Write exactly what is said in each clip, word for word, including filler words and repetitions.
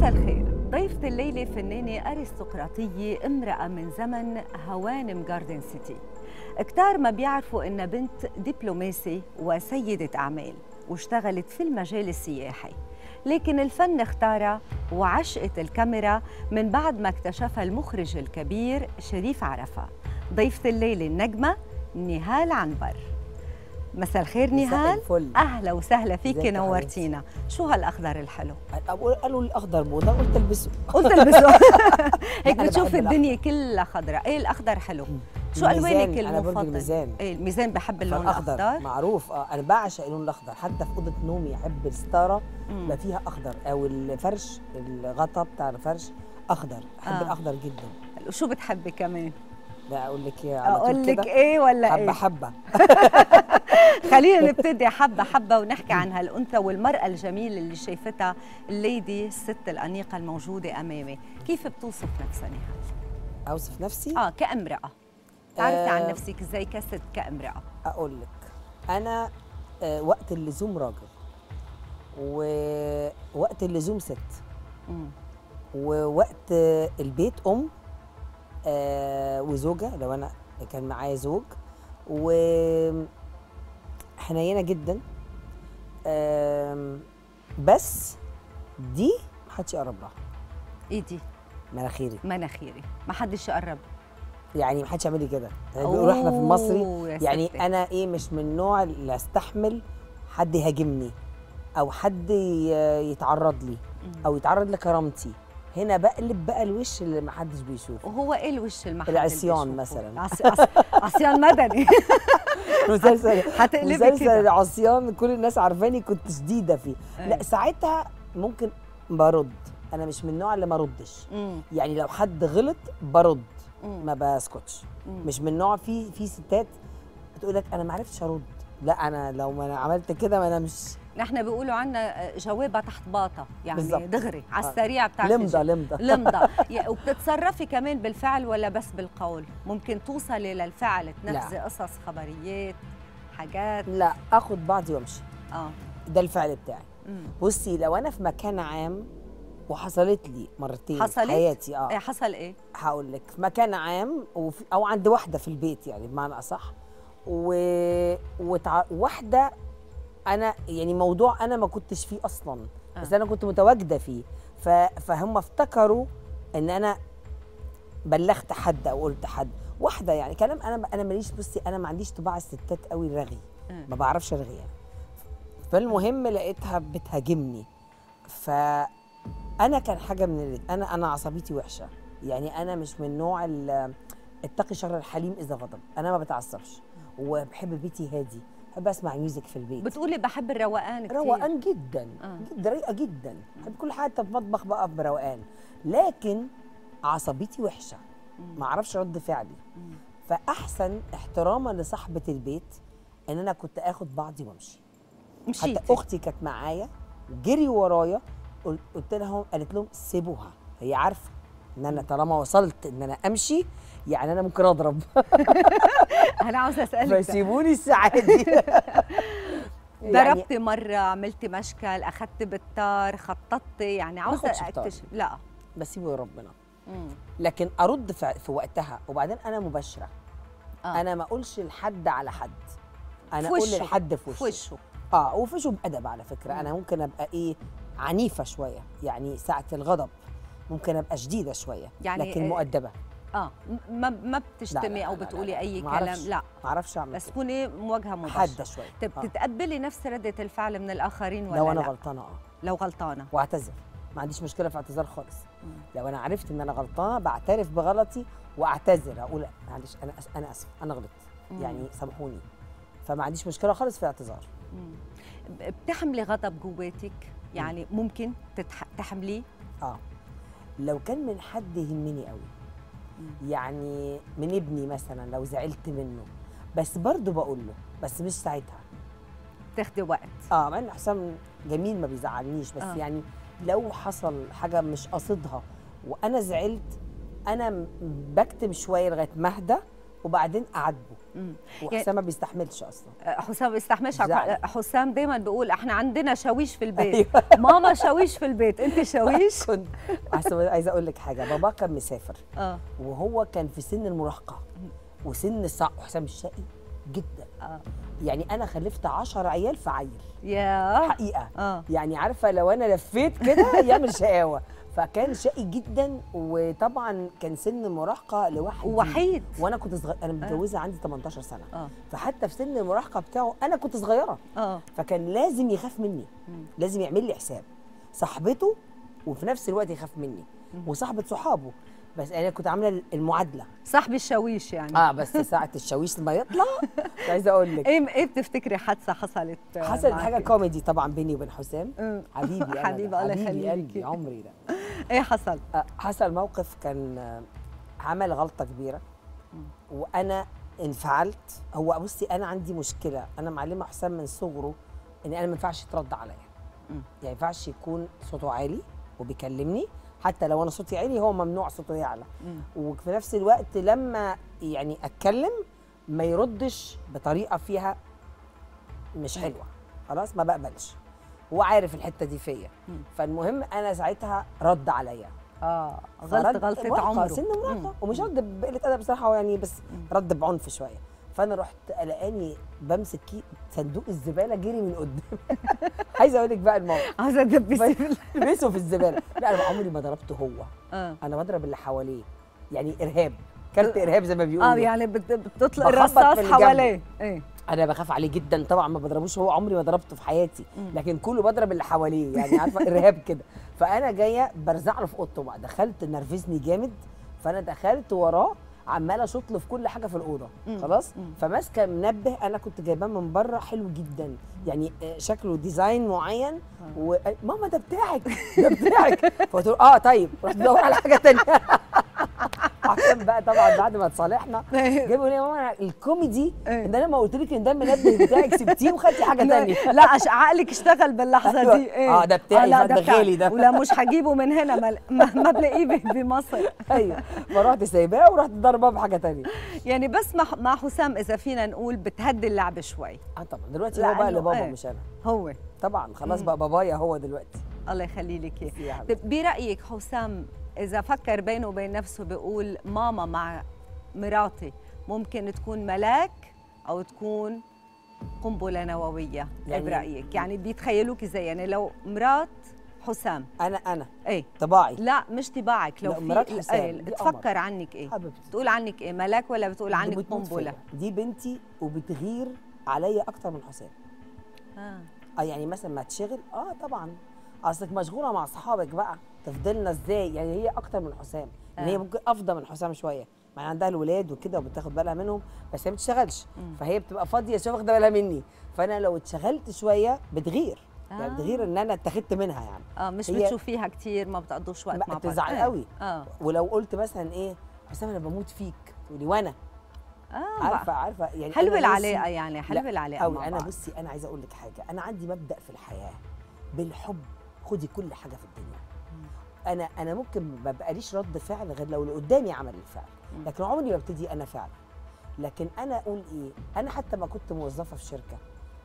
مساء الخير. ضيفة الليلة فنانة أرستقراطية، امرأة من زمن هوانم جاردن سيتي. كتار ما بيعرفوا إنها بنت دبلوماسي وسيدة أعمال، واشتغلت في المجال السياحي، لكن الفن اختارها وعشقت الكاميرا من بعد ما اكتشفها المخرج الكبير شريف عرفة. ضيفة الليلة النجمة نهال عنبر. مساء الخير نهال. الفل. اهلا وسهلا فيكي، نورتينا. شو هالاخضر الحلو؟ قالوا الاخضر موضه، قلت البسه قلت البسه هيك بتشوف الدنيا كلها خضراء. ايه الاخضر حلو. شو الوانك المفضل؟ انا برج الميزان. ايه الميزان بحب اللون الاخضر. الاخضر معروف. اه انا بعشق اللون الاخضر، حتى في اوضه نومي احب الستاره يبقى فيها اخضر، او الفرش الغطا بتاع الفرش اخضر. احب آه. الاخضر جدا. شو بتحبي كمان؟ لا اقول لك ايه، اقول لك ايه ولا حبة ايه؟ حبه حبه خلينا نبتدي حبه حبه ونحكي عن هالانثى والمراه الجميله اللي شايفتها الليدي الست الانيقه الموجوده امامي. كيف بتوصف نفسها نهال؟ اوصف نفسي؟ اه كامراه. تعرفي آه عن نفسك ازاي كست كامراه؟ اقول لك انا آه وقت اللزوم راجل، ووقت اللزوم ست، مم. ووقت البيت ام، آه وزوجه لو انا كان معايا زوج، وحنينه جدا. آه بس دي محدش يقرب لها. ايه دي؟ مناخيري. مناخيري ما حدش يقرب. يعني محدش يعمل لي كده. يعني بيقولوا احنا في المصري يعني ستي. انا ايه، مش من النوع اللي استحمل حد يهاجمني او حد يتعرض لي او يتعرض لكرامتي. هنا بقلب بقى الوش اللي محدش بيشوفه. وهو ايه الوش اللي محدش العصيان مثلا. عص... عص... عصيان مدني. مسلسل هتقلبي مسلسل كده. العصيان كل الناس عارفاني كنت شديده فيه. أي. لا ساعتها ممكن برد. انا مش من النوع اللي ما ردش. يعني لو حد غلط برد، مم. ما بسكتش. مم. مش من نوع في في ستات بتقول لك انا ما عرفتش ارد. لا انا لو ما أنا عملت كده ما انا مش. نحن بيقولوا عنا جوابها تحت باطه، يعني بالزبط. دغري على آه. السريع بتاعتي. لمضه لمضه لمضه. وبتتصرفي كمان بالفعل ولا بس بالقول؟ ممكن توصلي للفعل، تنفذي قصص، خبريات، حاجات؟ لا اخد بعضي وامشي. اه ده الفعل بتاعي. مم. بصي لو انا في مكان عام، وحصلت لي مرتين حصلت؟ في حياتي. اه ايه حصل ايه؟ هقول لك. في مكان عام وفي او عند واحده في البيت، يعني بمعنى اصح، و وتع... واحده انا يعني موضوع انا ما كنتش فيه اصلا، بس آه. انا كنت متواجده فيه. ف... فهم افتكروا ان انا بلغت حد او قلت حد. واحده يعني كلام انا انا ماليش. بصي انا ما عنديش طباع الستات قوي رغي. آه. ما بعرفش ارغي يعني. فالمهم لقيتها بتهاجمني. ف انا كان حاجه من اللي انا انا عصبيتي وحشه. يعني انا مش من نوع اتقي شر الحليم اذا غضب. انا ما بتعصبش وبحب بيتي هادي. بحب اسمع ميوزك في البيت. بتقولي بحب الروقان كتير. روقان جدا. آه. جدا رايقه جدا. بحب كل حاجه في مطبخ بقى بروقان، لكن عصبيتي وحشه. ما اعرفش رد فعلي. مم. فاحسن احتراما لصاحبه البيت ان انا كنت اخد بعضي وامشي. مشيتي. حتى اختي كانت معايا وجري ورايا، قلت لهم، قالت لهم سيبوها. هي عارفه ان انا طالما وصلت ان انا امشي يعني انا ممكن اضرب. انا عاوزه اسالك فسيبوني الساعه دي. ضربتي مره، عملتي مشكل، اخذتي بالطار، خططتي، يعني عاوزه اكتشف. لا بسيبه لربنا. لكن ارد في وقتها. وبعدين انا مباشره. آه. انا ما اقولش لحد على حد، انا اقول لحد في وشه. في وشه. اه وفي وشه بادب على فكره. مم. انا ممكن ابقى ايه، عنيفه شويه، يعني ساعه الغضب ممكن ابقى شديده شويه، يعني لكن مؤدبه. اه ما ما بتشتمي او بتقولي اي كلام؟ لا ما اعرفش اعمل بس تكوني مواجهه مباشره، حاده شويه. طب آه. تتقبلي نفس رده الفعل من الاخرين ولا لا؟ لو انا غلطانه اه لو غلطانه واعتذر. ما عنديش مشكله في اعتذار خالص. مم. لو انا عرفت ان انا غلطانه بعترف بغلطي واعتذر، اقول معلش انا أس... انا اسف انا غلطت. مم. يعني سامحوني. فما عنديش مشكله خالص في الاعتذار. مم. بتحملي غضب جواتك؟ يعني مم. ممكن تتح... تحمليه؟ اه لو كان من حد يهمني قوي، يعني من ابني مثلا لو زعلت منه، بس برضه بقول له، بس مش ساعتها. تاخدي وقت. اه مع ان حسام جميل ما بيزعلنيش، بس آه. يعني لو حصل حاجه مش قصدها وانا زعلت، انا بكتم شويه لغايه ما اهدى، وبعدين اعاتبه. وحسام ما بيستحملش اصلا. حسام ما بيستحملش. زعل. حسام دايما بيقول احنا عندنا شاويش في البيت. ماما شاويش في البيت، انت شاويش؟ كنت عايزه اقول لك حاجه، بابا كان مسافر اه وهو كان في سن المراهقه وسن صعب. حسام الشقي جدا. اه يعني انا خلفت عشرة عيال في عيل. يا حقيقه. اه يعني عارفه لو انا لفيت كده يعمل شقاوه. فكان شقي جدا، وطبعا كان سن المراهقه لوحدي وحيد، وانا كنت صغيره. انا متجوزه آه. عندي تمنتاشر سنه. آه. فحتى في سن المراهقه بتاعه انا كنت صغيره. اه فكان لازم يخاف مني. مم. لازم يعمل لي حساب صاحبته وفي نفس الوقت يخاف مني. مم. وصاحبه صحابه. بس انا كنت عامله المعادله. صاحب الشاويش يعني. اه بس ساعه الشاويش لما يطلع مش عايزه اقول لك ايه ايه بتفتكري حادثه حصلت؟ حصلت حاجه كوميدي طبعا بيني وبين حسام. حبيبي انا حبيبي الله يخليكي قلبي عمري ده. ايه حصل؟ آه حصل موقف كان آه عمل غلطه كبيره وانا انفعلت. هو بصي انا عندي مشكله، انا معلمه حسام من صغره ان انا ما ينفعش يترد عليا. يعني ما ينفعش يكون صوته عالي وبيكلمني، حتى لو انا صوتي عالي هو ممنوع صوته يعلى. وفي نفس الوقت لما يعني اتكلم ما يردش بطريقه فيها مش حلوه، خلاص ما بقبلش. هو عارف الحته دي فيا. فالمهم انا ساعتها رد عليا. اه غلط غلطه عمره سن مراهقه، ومش رد بقله ادب بصراحه يعني، بس رد بعنف شويه. فانا رحت قلقاني بمسك صندوق الزباله جري من قدام. عايزه اقول لك بقى الموقف، عايزه ادبسه لبسه في الزباله. لا انا عمري ما ضربته هو. آه. انا بضرب اللي حواليه، يعني ارهاب، كارت ارهاب زي ما بيقولوا. اه يعني بتطلق الرصاص حواليه. ايه انا بخاف عليه جدا طبعا، ما بضربوش هو، عمري ما ضربته في حياتي. لكن كله بضرب اللي حواليه، يعني عارفه ارهاب كده. فانا جايه برزع له في اوضته بقى، دخلت نرفزني جامد. فانا دخلت وراه عماله اشوط له في كل حاجه في الاوضه. خلاص. فماسكه منبه انا كنت جايباه من بره حلو جدا، يعني شكله ديزاين معين. وماما ده بتاعك ده بتاعك. فقلت له اه طيب، رحت بدور على حاجه ثانيه. عشان بقى طبعا بعد ما اتصالحنا جاي بيقول لي يا ماما الكوميدي ان انا ما قلت لك ان ده المنبه بتاعك سبتيه وخدتي حاجه ثانيه. لا عقلك اشتغل باللحظه دي. اه ده بتاعي، ده غالي ده، ولا مش هجيبه من هنا، ما بلاقيه بمصر. ايوه. فرحت سايباه ورحت ضرباه بحاجه ثانيه. يعني بس مع حسام اذا فينا نقول بتهدي اللعب شوي. اه طبعا دلوقتي هو بقى اللي بابا مش انا. هو طبعا خلاص بقى بابايا هو دلوقتي. الله يخلي لك اياه. برايك حسام إذا فكر بينه وبين نفسه بيقول ماما مع مراتي ممكن تكون ملاك أو تكون قنبلة نووية، يعني برأيك؟ يعني بيتخيلوك ازاي؟ يعني لو مرات حسام أنا أنا إيه طباعي؟ لا مش طباعك، لو في مرات حسام ايه تفكر عنك إيه؟ حبيبتي تقول عنك إيه؟ ملاك ولا بتقول عنك قنبلة؟ دي بنتي وبتغير عليا أكتر من حسام. آه. اه يعني مثلا ما تشغل اه طبعا اصلك مشغوله مع اصحابك بقى تفضلنا ازاي؟ يعني هي اكتر من حسام. يعني آه. هي ممكن افضل من حسام شويه، مع عندها الولاد وكده وبتاخد بالها منهم، بس هي ما بتشتغلش. مم. فهي بتبقى فاضيه شويه واخده بالها مني. فانا لو اتشغلت شويه بتغير. آه. يعني بتغير ان انا اتخذت منها يعني. اه مش بتشوفيها كتير، ما بتقضوش وقت مع بعض. بتزعل قوي. اه ولو قلت مثلا ايه حسام انا بموت فيك، تقولي وانا اه عارفه عارفه يعني حلوه العلاقه، يعني حلوه العلاقه مع بعض. انا بصي انا عايزه اقول لك حاجه، انا عندي مبدا في الحياه بالحب خدي كل حاجه في الدنيا. مم. انا انا ممكن ما بقاليش رد فعل غير لو اللي قدامي عمل الفعل. مم. لكن عمري ما ابتدي انا فعل. لكن انا اقول ايه، انا حتى ما كنت موظفه في شركه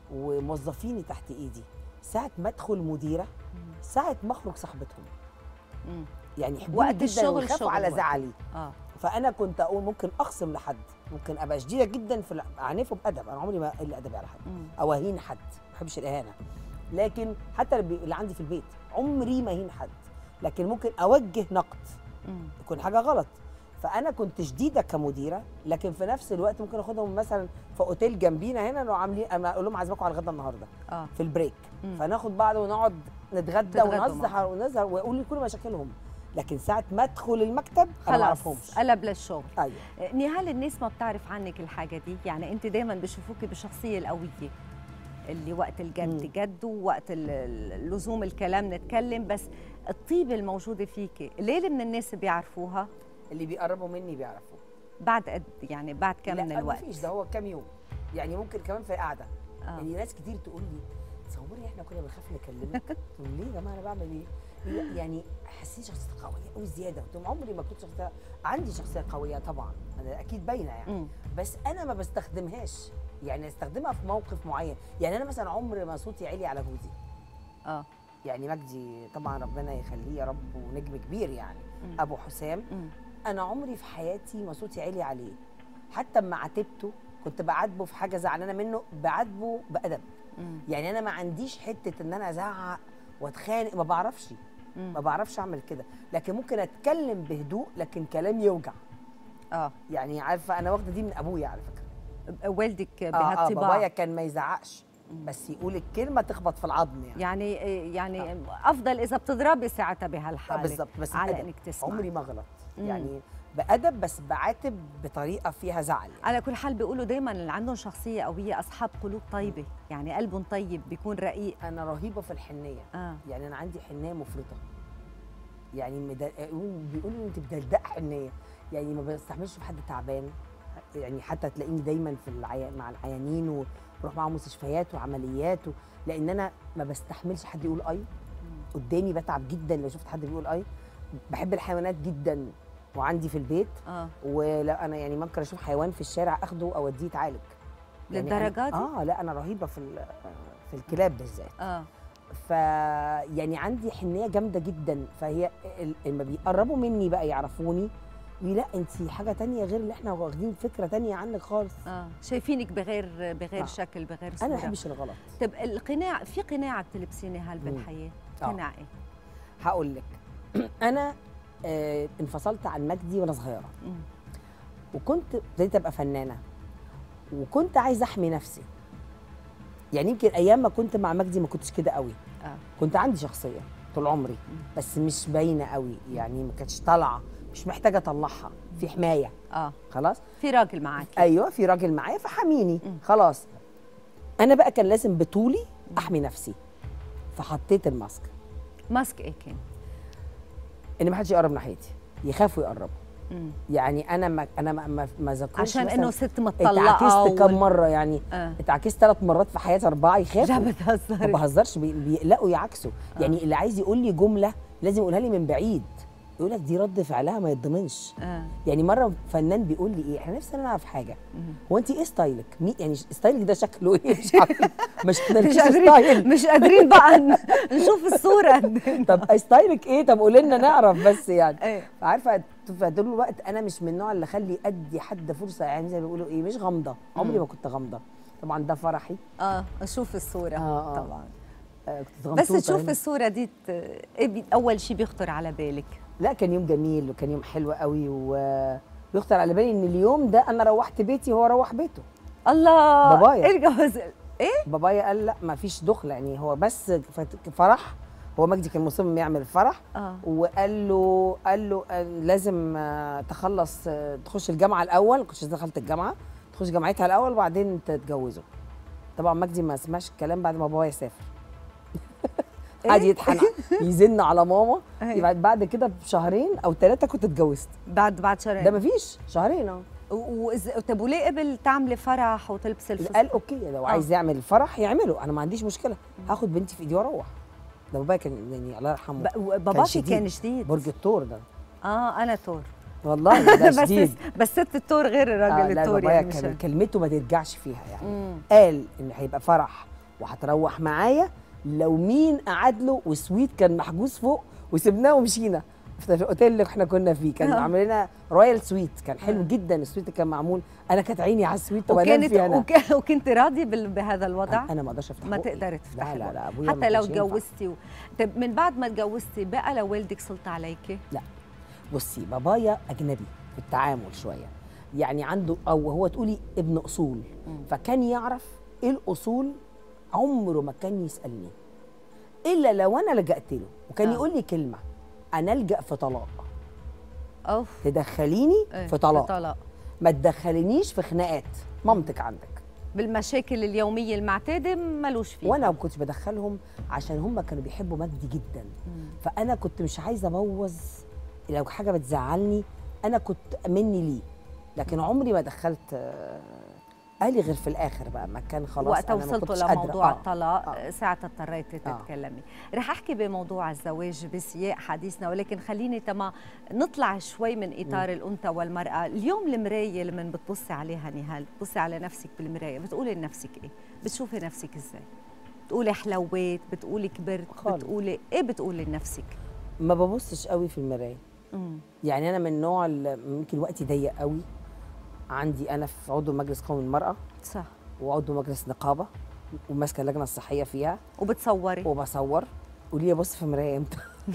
وموظفيني تحت ايدي، ساعه ما ادخل مديره ساعه ما اخرج صاحبتهم. مم. يعني يحبوني جدا الشغل ويخافوا على زعلي. اه فانا كنت اقول ممكن اخصم لحد، ممكن ابقى شديده جدا في اعنفه بادب. انا عمري ما اقل ادبي على حد او اهين حد، ما بحبش الاهانه. لكن حتى اللي عندي في البيت عمري ما اهين حد، لكن ممكن اوجه نقد يكون حاجه غلط. فانا كنت شديده كمديره، لكن في نفس الوقت ممكن اخدهم مثلا في اوتيل جنبينا هنا لو عاملين، اقول لهم عازمكم على الغدا النهارده آه. في البريك. مم. فناخد بعض ونقعد نتغدى ونهزر ونظهر واقول لي كل مشاكلهم. لكن ساعه ما ادخل المكتب انا ما اعرفهمش، قلب للشغل. ايوه. نهال الناس ما بتعرف عنك الحاجه دي، يعني انت دايما بيشوفوكي بالشخصيه القويه اللي وقت الجد مم. جد، ووقت اللزوم الكلام نتكلم، بس الطيبه الموجوده فيكي ليه من الناس بيعرفوها؟ اللي بيقربوا مني بيعرفوه. بعد قد يعني بعد كم من الوقت؟ لا مفيش، ده هو كام يوم، يعني ممكن كمان في قعده. آه. يعني ناس كتير تقول لي تصوري احنا احنا كنا بنخاف نكلمك. قلت لهم ليه يا جماعه انا بعمل ايه؟ يقولوا يعني حاسين شخصيتي قويه قوي زياده. قلت لهم عمري ما كنت شخصيه، عندي شخصيه قويه طبعا انا اكيد باينه يعني مم. بس انا ما بستخدمهاش، يعني استخدمها في موقف معين. يعني انا مثلا عمري ما صوتي عالي على جوزي. اه يعني مجدي طبعا ربنا يخليه يا رب ونجم كبير يعني. مم. ابو حسام مم. انا عمري في حياتي ما صوتي عالي عليه، حتى اما عاتبته كنت بعاتبه في حاجه زعلانه منه بعاتبه بادب. مم. يعني انا ما عنديش حته ان انا ازعق واتخانق، ما بعرفش مم. ما بعرفش اعمل كده، لكن ممكن اتكلم بهدوء لكن كلام يوجع. اه يعني عارفه انا واخده دي من ابويا على فكره. والدك اه اه بهالطباع. بابايا كان ما يزعقش بس يقول الكلمه تخبط في العظم يعني. يعني يعني آه. افضل اذا بتضربي ساعتها بهالحاله. بالظبط بس على بأدب. انك تسمعي. عمري ما غلط مم. يعني بأدب بس بعاتب بطريقه فيها زعل يعني. على كل حال بيقولوا دايما اللي عندهم شخصيه قويه اصحاب قلوب طيبه، يعني قلبهم طيب بيكون رقيق. انا رهيبه في الحنيه. اه يعني انا عندي حنيه مفرطه، يعني مدل... بيقولوا انت بدلدق حنيه، يعني ما بستحملش في حد تعبان. يعني حتى تلاقيني دايما في العي... مع العيانين وبروح معاهم مستشفيات وعمليات و... لان انا ما بستحملش حد يقول اي قدامي، بتعب جدا لو شفت حد بيقول اي. بحب الحيوانات جدا وعندي في البيت اه ولا انا يعني ممكن اشوف حيوان في الشارع اخده اوديه يتعالج. يعني للدرجه دي؟ اه لا انا رهيبه في في الكلاب بالذات. اه ف يعني عندي حنيه جامده جدا، فهي لما بيقربوا مني بقى يعرفوني لا انت حاجه تانية غير اللي احنا واخدين فكره تانية عنك خالص. اه شايفينك بغير بغير آه. شكل بغير صوره. انا ما بحبش الغلط. طب القناع، في قناع بتلبسيني هل بالحياه؟ قناع ايه؟ هقول لك انا آه انفصلت عن مجدي وانا صغيره. مم. وكنت ابتديت ابقى فنانه وكنت عايزه احمي نفسي. يعني يمكن ايام ما كنت مع مجدي ما كنتش كده قوي. اه كنت عندي شخصيه طول عمري بس مش باينه قوي، يعني ما كانتش طالعه، مش محتاجه اطلعها، في حمايه. اه خلاص في راجل معاكي. ايوه في راجل معايا فحميني. خلاص انا بقى كان لازم بطولي احمي نفسي، فحطيت الماسك. ماسك ايه كان؟ ان ما حدش يقرب ناحيتي، يخافوا يقربوا. مم. يعني انا ما انا ما ما ذكرتش عشان انه ست متطلقه. اتعكست كم مره يعني. آه. اتعكست ثلاث مرات في حياتي، اربعه يخافوا. لا بتهزري. ما بهزرش، بيقلقوا يعكسوا. آه. يعني اللي عايز يقول لي جمله لازم يقولها لي من بعيد، يقول لك دي رد فعلها ما يتضمنش. آه. يعني مره فنان بيقول لي ايه، احنا نفسنا نعرف حاجه، هو انت ايه ستايلك؟ مي يعني ستايلك ده شكله ايه؟ مش عارفه مش مش قادرين مش قادرين بقى نشوف الصوره. طب ستايلك ايه؟ طب قولي لنا نعرف بس يعني. ايه عارفه فطول الوقت انا مش من النوع اللي اخلي ادي حد فرصه، يعني زي ما بيقولوا ايه، مش غامضه. عمري ما كنت غامضه. طبعا ده فرحي. اه اشوف الصوره. آه آه. طبعا آه بس تشوف يعني. الصوره دي ايه اول شيء بيخطر على بالك؟ لا كان يوم جميل وكان يوم حلو قوي، وبيخطر على بالي ان اليوم ده انا روحت بيتي وهو روح بيته. الله. بابايا ايه الجواز ايه؟ بابايا قال لا ما فيش دخله، يعني هو بس فرح. هو مجدي كان مصمم يعمل فرح. آه. وقال له قال له لازم تخلص تخش الجامعه الاول، كنتش دخلت الجامعه، تخش جامعتها الاول وبعدين تتجوزوا. طبعا مجدي ما سمعش الكلام بعد ما بابايا سافر. قعد يتحنق يزن على ماما. يبقى بعد كده بشهرين او ثلاثه كنت اتجوزت. بعد بعد شهرين؟ ده مفيش شهرين اه. طب وليه قبل تعملي فرح وتلبسي الفستان؟ قال اوكي لو آه. عايز يعمل الفرح يعمله، انا ما عنديش مشكله، هاخد بنتي في ايدي واروح. ده بابايا كان يعني الله يرحمه باباكي كان شديد. برج الثور ده. اه انا ثور والله ده شديد. بس ست الثور غير الراجل آه الثور. لا يعني كان كلمته ما ترجعش فيها يعني. مم. قال ان هيبقى فرح وهتروح معايا لو مين قعد له وسويت كان محجوز فوق وسبناه ومشينا في الاوتيل اللي احنا كنا فيه. كان عامل لنا رويال سويت، كان حلو جدا السويت اللي كان معمول. انا كانت عيني على السويت وبنام فيه انا. وكنت راضي بهذا الوضع؟ انا ما اقدرش افتح ما تقدري تفتحي. لا لا لا ابويا حتى لو اتجوزتي و... طب من بعد ما اتجوزتي بقى لو والدك سلط عليكي؟ لا بصي بابايا اجنبي في التعامل شويه، يعني عنده او هو تقولي ابن اصول. م. فكان يعرف ايه الاصول، عمره ما كان يسالني الا لو انا لجأت له، وكان آه. يقول لي كلمه، انا الجأ في طلاق. اوف تدخليني ايه؟ في طلاق. في طلاق ما تدخلينيش في خناقات مامتك عندك. بالمشاكل اليوميه المعتاده ملوش فيها. وانا ما كنتش بدخلهم عشان هم كانوا بيحبوا مجدي جدا. مم. فانا كنت مش عايزه ابوظ، لو حاجه بتزعلني انا كنت مني ليه، لكن عمري ما دخلت قال لي غير في الاخر بقى ما كان خلاص وقتها أنا ما وصلتوا كنتش قادرة. لموضوع آه. الطلاق آه. ساعتها اضطريتي تتكلمي. رح احكي بموضوع الزواج بسياق حديثنا، ولكن خليني تما نطلع شوي من اطار م. الانثى والمراه. اليوم المرايه لما بتبصي عليها نهال، بتبصي على نفسك بالمرايه بتقولي لنفسك ايه؟ بتشوفي نفسك ازاي؟ بتقولي حلويت، بتقولي كبرت، خالص. بتقولي ايه؟ بتقولي لنفسك ما ببصش قوي في المرايه. مم. يعني انا من النوع اللي ممكن وقتي ضيق قوي. عندي انا في عضو مجلس قومي المراه، صح، وعضو مجلس نقابه، وماسكه اللجنه الصحيه فيها، وبتصوري وبصور. قولي لي بص في المرايه امتى؟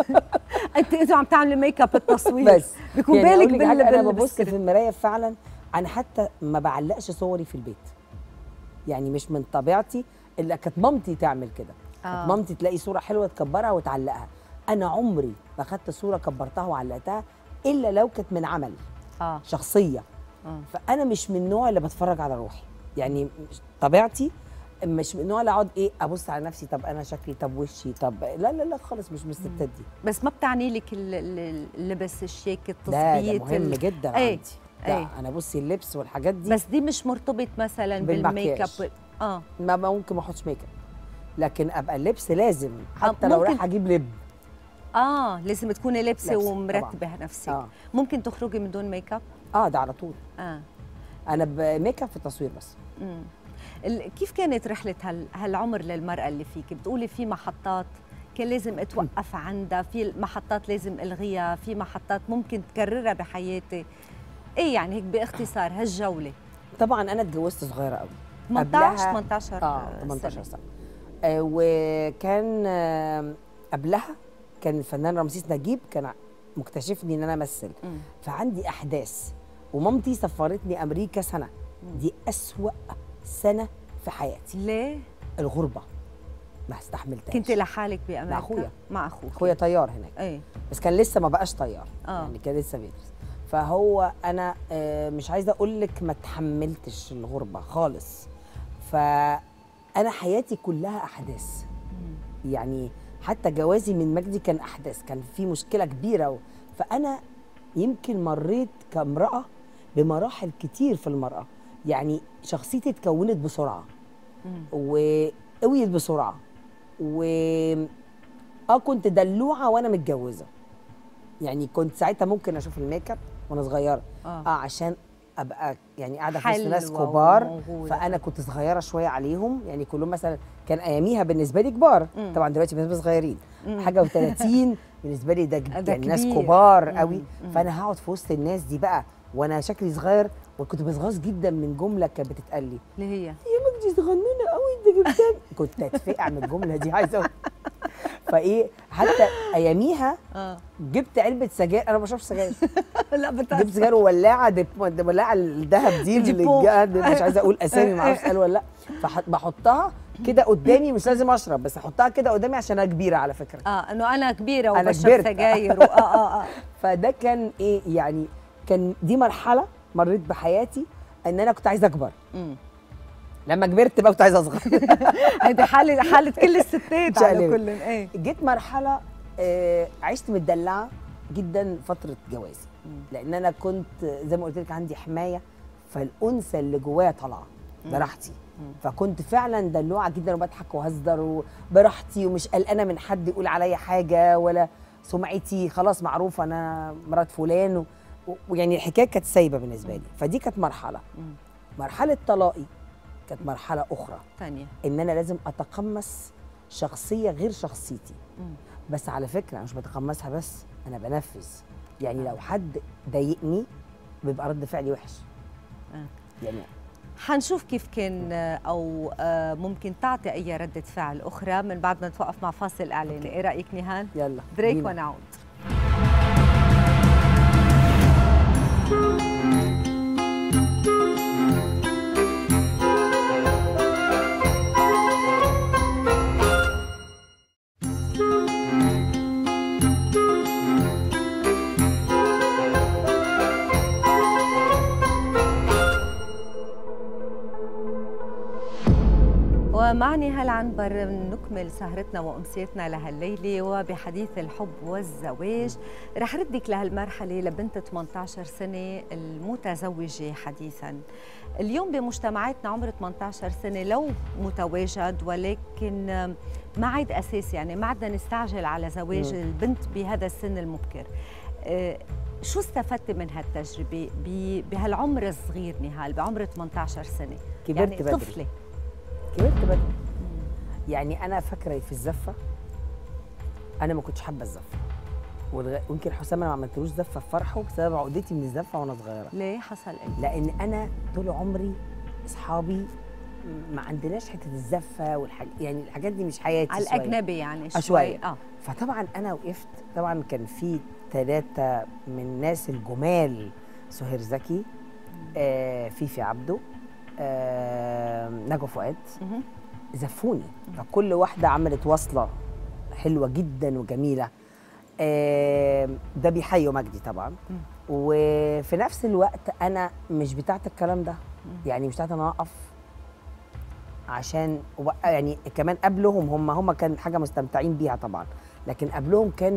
انت انتوا عم تعملي ميك اب التصوير بس بيكون يعني بالك بال بال انا ببص في المرايه فعلا. انا حتى ما بعلقش صوري في البيت، يعني مش من طبيعتي. اللي كانت مامتي تعمل كده. آه. كانت مامتي تلاقي صوره حلوه تكبرها وتعلقها. انا عمري ما خدت صوره كبرتها وعلقتها الا لو كانت من عمل آه. شخصيه. آه. فانا مش من النوع اللي بتفرج على روحي، يعني طبيعتي مش من النوع اللي اقعد ايه ابص على نفسي، طب انا شكلي، طب وشي، طب لا لا لا خالص، مش من الستات دي. بس ما بتعني لك اللبس الشيك التثبيت؟ ده, ده مهم جدا ايه؟ عندي. لا انا بصي اللبس والحاجات دي، بس دي مش مرتبط مثلا بالميك اب. اه ما ممكن ما احطش ميك اب، لكن ابقى اللبس لازم، حتى لو رايحه اجيب لب اه لازم تكوني لابسه ومرتبه نفسك. آه. ممكن تخرجي من دون ميك اب؟ اه ده على طول. اه انا بميك اب في التصوير بس. امم كيف كانت رحله هال... هالعمر للمراه اللي فيك؟ بتقولي في محطات كان لازم اتوقف عندها، في محطات لازم الغيها، في محطات ممكن تكررها بحياتي. ايه يعني هيك باختصار هالجوله؟ طبعا انا اتجوزت صغيره قوي، ثمانية عشر ثمانية عشر اه ثمانية عشر سنه. آه وكان آه قبلها كان الفنان رمسيس نجيب كان مكتشفني ان انا امثل، فعندي احداث، ومامتي سفرتني امريكا سنه. مم. دي اسوأ سنه في حياتي. ليه؟ الغربه ما استحملتهاش. كنت لحالك بامريكا؟ مع اخويا. مع اخوك. اخويا طيار هناك. ايه بس كان لسه ما بقاش طيار. آه. يعني كان لسه بيدرس. فهو انا مش عايزه اقول لك ما تحملتش الغربه خالص. فانا حياتي كلها احداث. مم. يعني حتى جوازي من مجدي كان احداث، كان في مشكله كبيره و... فانا يمكن مريت كامراه بمراحل كتير في المراه. يعني شخصيتي اتكونت بسرعه وقويت بسرعه، و اه كنت دلوعه وانا متجوزه. يعني كنت ساعتها ممكن اشوف الميك اب وانا صغيره اه, آه عشان ابقى يعني قاعده في وسط ناس كبار، فانا كنت صغيره شويه عليهم. يعني كلهم مثلا كان اياميها بالنسبه لي كبار. مم. طبعا دلوقتي بالنسبه لي صغيرين. مم. حاجه و30 بالنسبه لي ده, ده يعني ناس كبار قوي. مم. فانا هقعد في وسط الناس دي بقى وانا شكلي صغير، وكنت بتغاظ جدا من جمله كانت بتتقال لي، اللي هي يا مجدي صغنونه قوي انت جبتها. كنت اتفقع من الجمله دي، عايزه اقول فايه حتى اياميها آه. جبت علبه سجاير. انا ما بشربش سجاير. لا بتاع جبت سجاير وولاعه ولاعه الذهب دي اللي مش عايزه اقول اسامي، ما اعرفش قال ولا لا. فبحطها كده قدامي، مش لازم اشرب، بس احطها كده قدامي عشان انا كبيره على فكره. اه انه انا كبيره وبشرب سجاير و... اه اه اه فده كان ايه يعني، كان دي مرحله مريت بحياتي ان انا كنت عايزه اكبر. امم لما كبرت بقى كنت عايزه اصغر. هذه حاله حاله كل الستات على كل. ايه جيت مرحله آه عشت متدلعه جدا فتره جوازي، لان انا كنت زي ما قلت لك عندي حمايه، فالانثى اللي جوايا طالعه براحتي. فكنت فعلا دلوعه جدا وبضحك وهزر وبراحتي ومش قلقانه من حد يقول عليا حاجه، ولا سمعتي خلاص معروفه انا مرات فلان، ويعني الحكايه كانت سايبه بالنسبه لي. فدي كانت مرحله. مرحله طلاقي كانت مرحله اخرى ثانيه، ان انا لازم اتقمص شخصيه غير شخصيتي. مم. بس على فكره انا مش بتقمصها بس، انا بنفذ. يعني لو حد ضايقني بيبقى رد فعلي وحش. آه. يعني حنشوف كيف كان، او ممكن تعطي اي رده فعل اخرى من بعد ما نتوقف مع فاصل اعلاني. ايه رايك نهال؟ يلا بريك دينا. ونعود. معاني هالعنبر نكمل سهرتنا وأمسيتنا لهالليلة، وبحديث الحب والزواج رح ردك لهالمرحلة لبنت ثمانية عشر سنة المتزوجة حديثاً. اليوم بمجتمعاتنا عمر ثمانية عشر سنة لو متواجد، ولكن ما عاد أساس، يعني ما عدنا نستعجل على زواج البنت بهذا السن المبكر. أه شو استفدت من هالتجربة بهالعمر الصغير نهال، بعمر ثمانية عشر سنة؟ كبرت يعني بدري. طفلة كبرت بدري. يعني أنا فاكرة في الزفة أنا ما كنتش حابة الزفة، ويمكن حسام أنا ما عملتلوش زفة في فرحه بسبب عقدتي من الزفة وأنا صغيرة. ليه حصل إيه؟ لأن أنا طول عمري أصحابي ما عندناش حتة الزفة والحاجات، يعني الحاجات دي مش حياتي. على الأجنبي يعني شوية. اه فطبعا أنا وقفت، طبعا كان في ثلاثة من الناس الجمال، سهير زكي، آه فيفي عبده، آه نجوى فؤاد، زفوني. فكل واحدة عملت وصلة حلوة جدا وجميلة. آه ده بيحيوا مجدي طبعا. وفي نفس الوقت أنا مش بتاعت الكلام ده، يعني مش بتاعت أنا أقف عشان يعني كمان قبلهم هم هم كان حاجة مستمتعين بيها طبعا، لكن قبلهم كان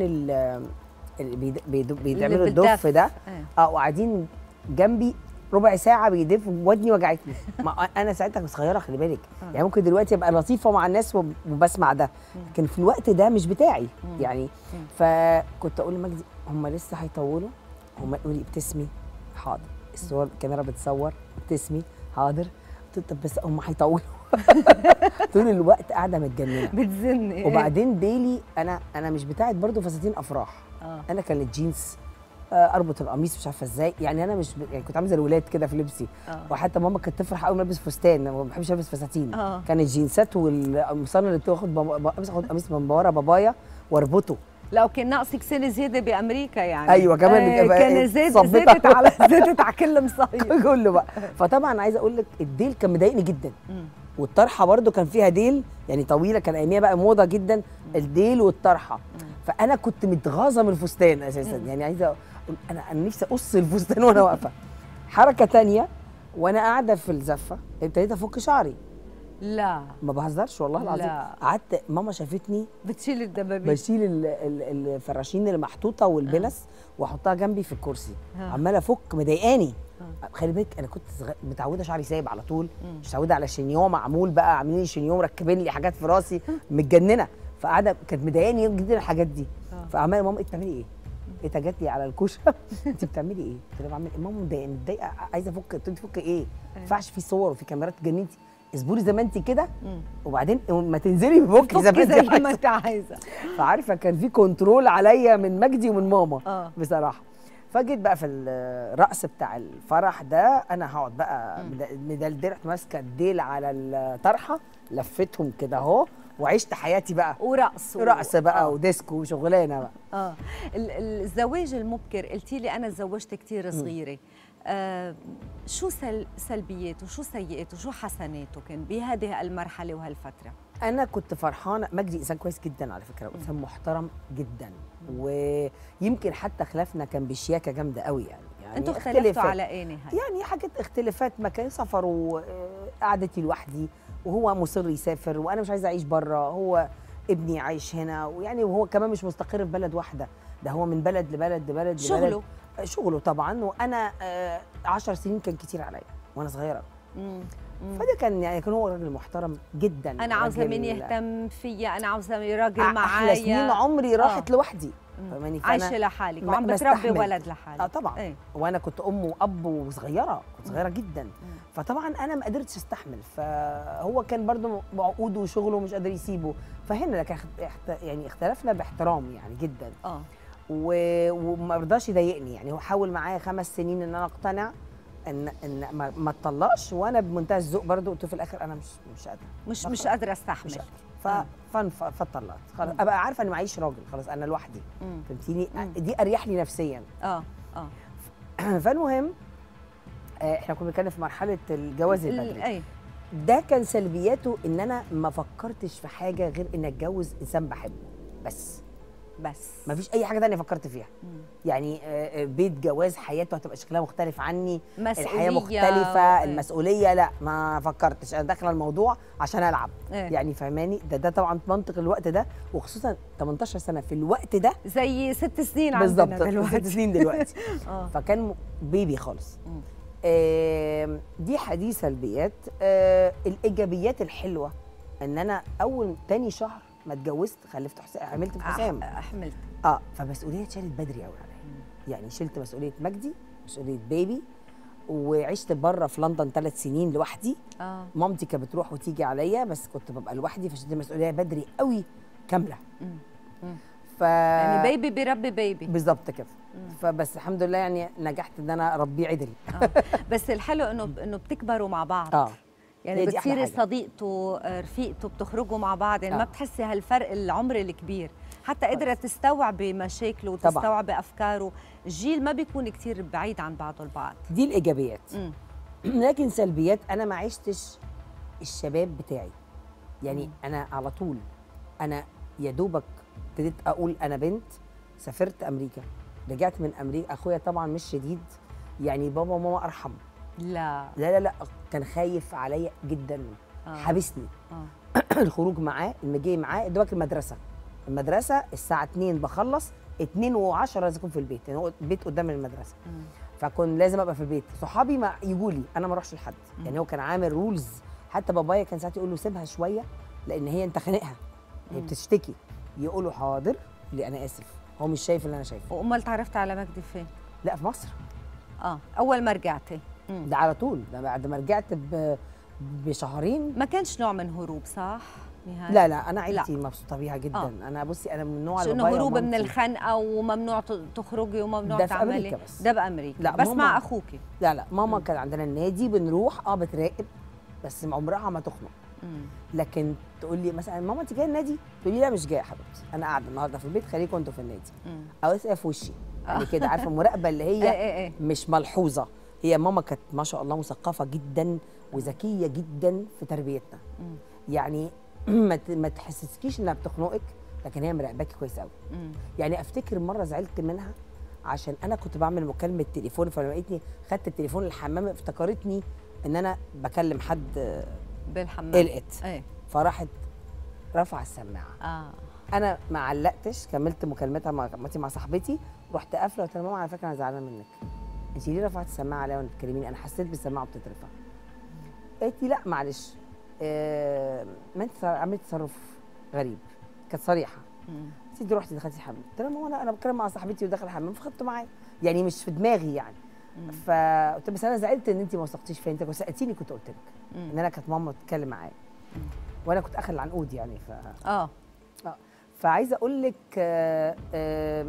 اللي بيعملوا الدف ده اه وقاعدين جنبي ربع ساعه بيدف، ودني وجعتني. ما انا ساعتها صغيره خلي بالك، يعني ممكن دلوقتي ابقى لطيفه مع الناس وبسمع ده، لكن في الوقت ده مش بتاعي يعني. فكنت اقول لمجدي هم لسه هيطولوا، هم يقولوا لي ابتسمي حاضر، الصور الكاميرا بتصور ابتسمي حاضر، طب بس هم هيطولوا. طول الوقت قاعده متجننه بتزني. وبعدين ديلي انا انا مش بتاعت برضو فساتين افراح. آه. انا كان الجينز اربط القميص مش عارفه ازاي، يعني انا مش ب... يعني كنت عامله زي الولاد كده في لبسي. آه. وحتى ماما كانت تفرح قوي ما البس فستان، ما بحبش البس فساتين. آه. كان الجينزات والقمصان اللي باخد باخد قميص من ورا بابايا واربطه. لو كان ناقصك سنه زياده بامريكا يعني. ايوه كمان آه كان زيت زيتت على زيتت على كل مصايب كله بقى. فطبعا عايزه اقول لك الديل كان مضايقني جدا. م. والطرحه برده كان فيها ديل يعني طويله، كان اياميها بقى موضه جدا الديل والطرحه. فانا كنت متغاظه من الفستان اساسا، يعني عايزه اقول انا انا نفسي اقص الفستان وانا واقفه. حركه ثانيه وانا قاعده في الزفه ابتديت افك شعري. لا ما بهزرش والله العظيم. قعدت ماما شافتني بتشيل الدبابيس، بشيل الفراشين اللي محطوطه والبلس آه. واحطها جنبي في الكرسي، آه. عماله افك مضايقاني. آه. خلي بالك انا كنت متعوده شعري سايب على طول، مم. مش متعوده على شنيوم معمول بقى، عاملين لي شنيوم مركبين لي حاجات في راسي متجننه. فقاعده كانت مضايقاني جدا الحاجات دي. آه. فعماله ماما انت بتعملي ايه؟ انت جات لي على الكوشه انت بتعملي ايه؟ قلت لها بعمل ايه؟ ماما مضايقه متضايقه عايزه افك. قلت لها تفك ايه؟ ما ينفعش في صور وفي كاميرات جننتي، اصبري زي ما انت كده وبعدين ما تنزلي بفك زي ما انت عايزه. فعارفه كان في كنترول عليا من مجدي ومن ماما آه. بصراحه. فجيت بقى في الرقص بتاع الفرح ده انا هقعد بقى مدلدل، رحت ماسكه الديل على الطرحه لفتهم كده اهو وعشت حياتي بقى ورقص ورقص بقى آه. وديسكو وشغلانه بقى. اه الزواج المبكر قلتي لي انا تزوجت كثير صغيره، آه شو سل سلبياته وشو سيئاته وشو حسناته كان بهذه المرحله وهالفتره؟ انا كنت فرحانه. مجدي انسان كويس جدا على فكره، انسان محترم جدا، ويمكن حتى خلافنا كان بشياكه جامده قوي يعني. يعني انتوا اختلفتوا على ايه نهاية؟ يعني حاجات اختلافات، مكان سفر وقعدتي لوحدي وهو مصر يسافر وانا مش عايزه اعيش بره، هو ابني عايش هنا ويعني وهو كمان مش مستقر في بلد واحده، ده هو من بلد لبلد لبلد شغله لبلد. شغله طبعا. وانا آه عشر سنين كان كتير عليا وانا صغيره. مم. فده كان يعني كان هو راجل محترم جدا. انا عاوزه مين يهتم فيا، انا عاوزه راجل معايا. احلى سنين عمري راحت آه. لوحدي، فاهماني؟ عايشه لحالك وعم بتربي ولد لحالك. اه طبعا. ايه؟ وانا كنت ام واب وصغيره، كنت صغيره جدا. مم. فطبعا انا ما قدرتش استحمل، فهو كان برضو بعقوده وشغله مش قادر يسيبه. فهنا لك يعني اختلفنا باحترام يعني جدا. اه وما رضاش يضايقني، يعني هو حاول معايا خمس سنين ان انا اقتنع ان ان ما, ما اتطلقش، وانا بمنتهى الذوق برضه قلت في الاخر انا مش مش قادره مش مش قادره استحمل، مش قادره. ف فاتطلقت خلاص، ابقى عارفه اني معيش راجل خلاص، انا لوحدي فهمتيني؟ دي اريح لي نفسيا. اه اه فالمهم احنا كنا بنتكلم في مرحله الجواز البدري. ده كان سلبياته ان انا ما فكرتش في حاجه غير ان اتجوز انسان بحبه بس. بس مفيش اي حاجه ثانيه فكرت فيها. مم. يعني بيت، جواز، حياته هتبقى شكلها مختلف عني، الحياه مختلفه، المسؤوليه، لا ما فكرتش. انا داخله الموضوع عشان العب. إيه؟ يعني فهماني؟ ده ده طبعا منطق الوقت ده، وخصوصا تمنتاشر سنه في الوقت ده زي ست سنين عندنا بالظبط، ست سنين دلوقتي. فكان بيبي خالص. آه دي حديث سلبيات. آه الايجابيات الحلوه ان انا اول تاني شهر ما اتجوزت خلفت حسام، حملت في حسام. حملت اه فمسؤوليه اتشالت بدري قوي عليا. يعني شلت مسؤوليه مجدي، مسؤوليه بيبي، وعشت بره في لندن ثلاث سنين لوحدي. اه مامتي كانت بتروح وتيجي عليا، بس كنت ببقى لوحدي، فشلت المسؤوليه بدري قوي كامله. مم. مم. ف يعني بيبي بيربي بيبي بالظبط كده. فبس الحمد لله يعني نجحت ان انا اربيه عدل. آه. بس الحلو انه انه بتكبروا مع بعض. اه يعني بتصيري صديقته، رفيقته، بتخرجوا مع بعض، يعني آه. ما بتحسي هالفرق العمري الكبير، حتى قدرة تستوعبي مشاكله وتستوعبي افكاره. الجيل ما بيكون كثير بعيد عن بعضه البعض. دي الايجابيات. لكن سلبيات، انا ما عشتش الشباب بتاعي. يعني مم. انا على طول انا يا دوبك ابتديت اقول انا بنت، سافرت امريكا، رجعت من امريكا، اخويا طبعا مش شديد، يعني بابا وماما ارحم. لا لا لا لا كان خايف عليا جدا. آه. حابسني. آه. الخروج معاه، المجي معاه، دوبك المدرسه المدرسه الساعه اتنين بخلص، اتنين وعشرة لازم اكون في البيت، يعني هو البيت قدام المدرسه. مم. فكنت لازم ابقى في البيت. صحابي ما يجوا لي، انا ما اروحش لحد. يعني هو كان عامل رولز. حتى بابايا كان ساعات يقول له سيبها شويه لان هي انت خانقها، هي بتشتكي. يقولوا حاضر، اللي انا اسف، هو مش شايف اللي انا شايفه. وامال تعرفت على مجدي فين؟ لا في مصر. اه اول ما رجعتي؟ ده على طول، ده بعد ما رجعت بشهرين. ما كانش نوع من هروب صح؟ نهاية. لا لا انا عيلتي مبسوطه بيها جدا. آه. انا بصي انا من نوع اللي انه هروب من الخنقه وممنوع تخرجي وممنوع تعملي. ده في بس. ده بامريكا. لا بس مع اخوكي. لا لا ماما كان عندنا النادي بنروح اه بتراقب، بس عمرها ما تخنق. لكن تقول لي مثلا ماما انت جايه النادي؟ تقول لي لا مش جايه يا حبيبتي، انا قاعده النهارده في البيت، خليكم انتوا في النادي. مم. او اسقف في وشي يعني كده، عارفه المراقبه اللي هي مش ملحوظه. هي ماما كانت ما شاء الله مثقفه جدا وذكيه جدا في تربيتنا. مم. يعني ما تحسسكيش انها بتخنقك، لكن هي مراقباكي كويس قوي. يعني افتكر مره زعلت منها عشان انا كنت بعمل مكالمه تليفون، فلما لقيتني خدت التليفون للحمام افتكرتني ان انا بكلم حد بالحمام، قلقت. ايه فراحت رفع السماعه. اه انا ما علقتش، كملت مكالمتها مع مع صاحبتي، رحت قافله وقلت لها ماما على فكره انا زعلانه منك، انت ليه رفعت السماعه عليا وانا بتكلميني؟ انا حسيت بالسماعه بتترفع. قالت لي لا معلش، آه ما انت عملت تصرف غريب. كانت صريحه. انت رحتي دخلتي الحمام. قلت لها ماما لا انا بتكلم مع صاحبتي وداخل الحمام فخدته معايا، يعني مش في دماغي يعني. فقلت بس انا زعلت ان انت ما وثقتيش فيا، انت لو سالتيني كنت قلت لك ان انا كانت ماما بتتكلم معايا وانا كنت اخر العنقود يعني. ف اه اه فعايزه اقول لك آه آه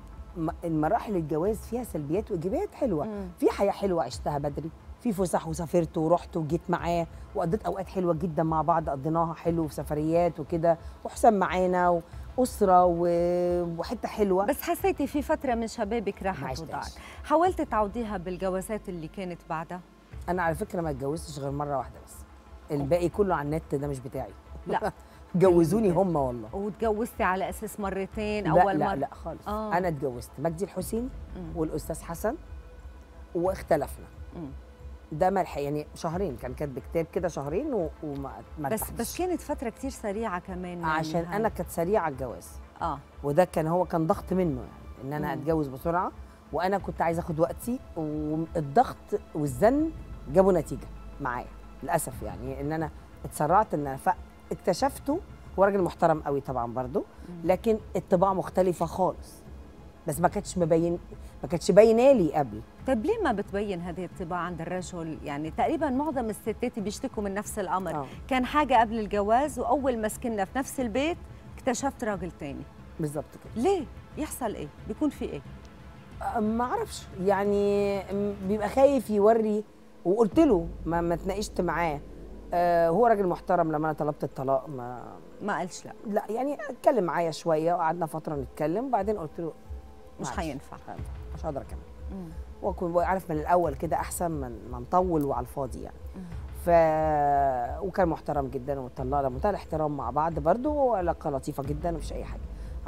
المراحل الجواز فيها سلبيات وايجابيات حلوه. مم. في حياه حلوه عشتها بدري، في فسح وسافرت ورحت وجيت معاه وقضيت اوقات حلوه جدا مع بعض، قضيناها حلو في سفريات وكده، وحسام معانا واسره وحته حلوه. بس حسيتي في فتره من شبابك راحت وضاعت، حاولتي تعوضيها بالجوازات اللي كانت بعدها؟ انا على فكره ما اتجوزتش غير مره واحده بس، الباقي كله على النت، ده مش بتاعي. لا جوزوني هم والله. واتجوزتي على اساس مرتين؟ لا اول لا مره؟ لا خالص. آه. انا اتجوزت مجدي الحسين والاستاذ حسن واختلفنا. مم. ده ملحق يعني شهرين، كان كاتب كتاب كده شهرين وما ما بس بس كانت فتره كتير سريعه كمان عشان يعني انا كانت سريعه الجواز. اه وده كان هو كان ضغط منه يعني ان انا مم. اتجوز بسرعه، وانا كنت عايزه اخد وقتي، والضغط والزن جابوا نتيجه معايا للاسف، يعني ان انا اتسرعت. ان انا اكتشفته هو راجل محترم قوي طبعا برضو، لكن الطباع مختلفه خالص، بس ما كانتش مبين ما كانتش باينه لي قبل. طيب ليه ما بتبين هذه الطباع عند الرجل؟ يعني تقريبا معظم الستات بيشتكوا من نفس الامر. أوه. كان حاجه قبل الجواز، واول ما سكننا في نفس البيت اكتشفت راجل تاني. بالظبط كده. ليه؟ يحصل ايه؟ بيكون في ايه؟ ما اعرفش، يعني بيبقى خايف يوري، وقلت له ما, ما اتناقشت معاه. آه هو راجل محترم، لما انا طلبت الطلاق ما ما قالش لا. لا يعني اتكلم معايا شويه وقعدنا فتره نتكلم، وبعدين قلت له مش هينفع، مش هقدر اكمل. واكون عارف من الاول كده احسن من ما نطول وعلى الفاضي يعني. مم. ف وكان محترم جدا، وطلعنا بمنتهى الاحترام مع بعض برضه، وعلاقه لطيفه جدا ومفيش اي حاجه.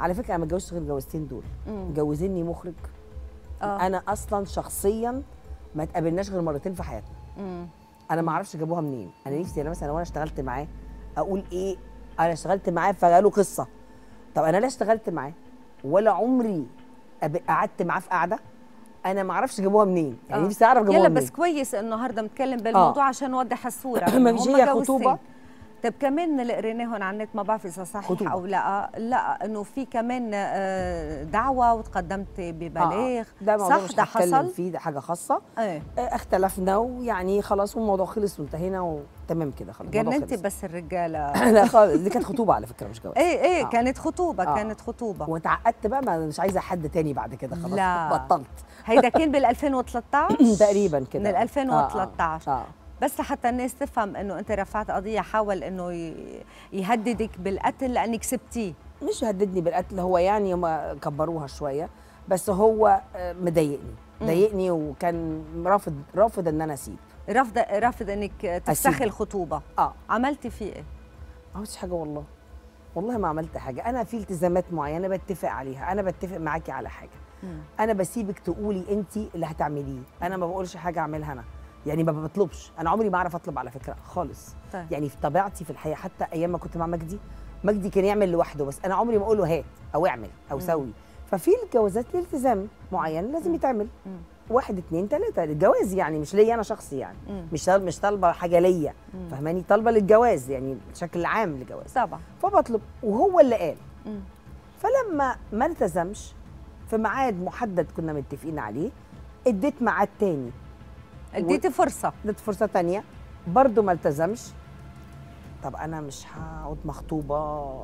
على فكره انا ما اتجوزتش غير الجوازتين دول، مجوزيني مخرج. آه. انا اصلا شخصيا ما اتقابلناش غير مرتين في حياتنا. مم. انا ما اعرفش جابوها منين. انا نفسي انا مثلا وانا اشتغلت معاه اقول ايه، انا اشتغلت معاه فقالوا قصه. طب انا لا اشتغلت معاه ولا عمري قعدت معاه في قعده، انا ما اعرفش جابوها منين. يعني نفسي اعرف جابوها منين. يلا بس كويس انه النهارده بنتكلم بالموضوع آه. عشان نوضح الصوره. ما فيش هي خطوبه. طب كمان اللي قريناهم على النت ما بعرف اذا صحيح خطوبة. او لا لا انه في كمان دعوه وتقدمت ببلاغ. آه. ده موضوع صح مش ده حصل فيه، ده حاجه خاصه. ايه. اختلفنا ويعني خلاص والموضوع خلص وانتهينا وتمام كده خلاص. جننتي بس الرجاله. لا خالص، دي كانت خطوبه على فكره مش جواز. ايه ايه آه. كانت خطوبه آه. كانت خطوبه واتعقدت بقى، ما مش عايزه حد تاني بعد كده خلاص. لا بطلت. هيدا كان بال ألفين وثلاثة عشر تقريبا كده، من ألفين وثلاثة عشر. آه. آه. بس حتى الناس تفهم انه انت رفعت قضيه، حاول انه يهددك بالقتل لانك سبتيه. مش هددني بالقتل، هو يعني هم كبروها شويه، بس هو مضايقني ضايقني وكان رافض رافض ان انا اسيب. رافض رافض انك تفسخي الخطوبه. اه عملتي فيه ايه؟ ما عملتش حاجه والله. والله ما عملت حاجه. انا في التزامات معينه بتفق عليها، انا بتفق معاكي على حاجه. مم. انا بسيبك تقولي انت اللي هتعمليه، انا ما بقولش حاجه اعملها انا. يعني ما بطلبش، انا عمري ما اعرف اطلب على فكره خالص. طيب. يعني في طبيعتي في الحياه، حتى ايام ما كنت مع مجدي، مجدي كان يعمل لوحده، بس انا عمري ما اقول له هات او اعمل او مم. سوي. ففي الجوازات ليه التزام معين لازم يتعمل. مم. واحد اتنين تلاته الجواز، يعني مش ليا انا شخصي، يعني مم. مش مش طالبه حاجه ليا، فهماني؟ طالبه للجواز، يعني بشكل عام للجواز طبعا. فبطلب وهو اللي قال. مم. فلما ما التزمش في ميعاد محدد كنا متفقين عليه، اديت ميعاد تاني، اديتي و... فرصه اديت فرصه تانيه برضه ما التزمش. طب انا مش هقعد مخطوبه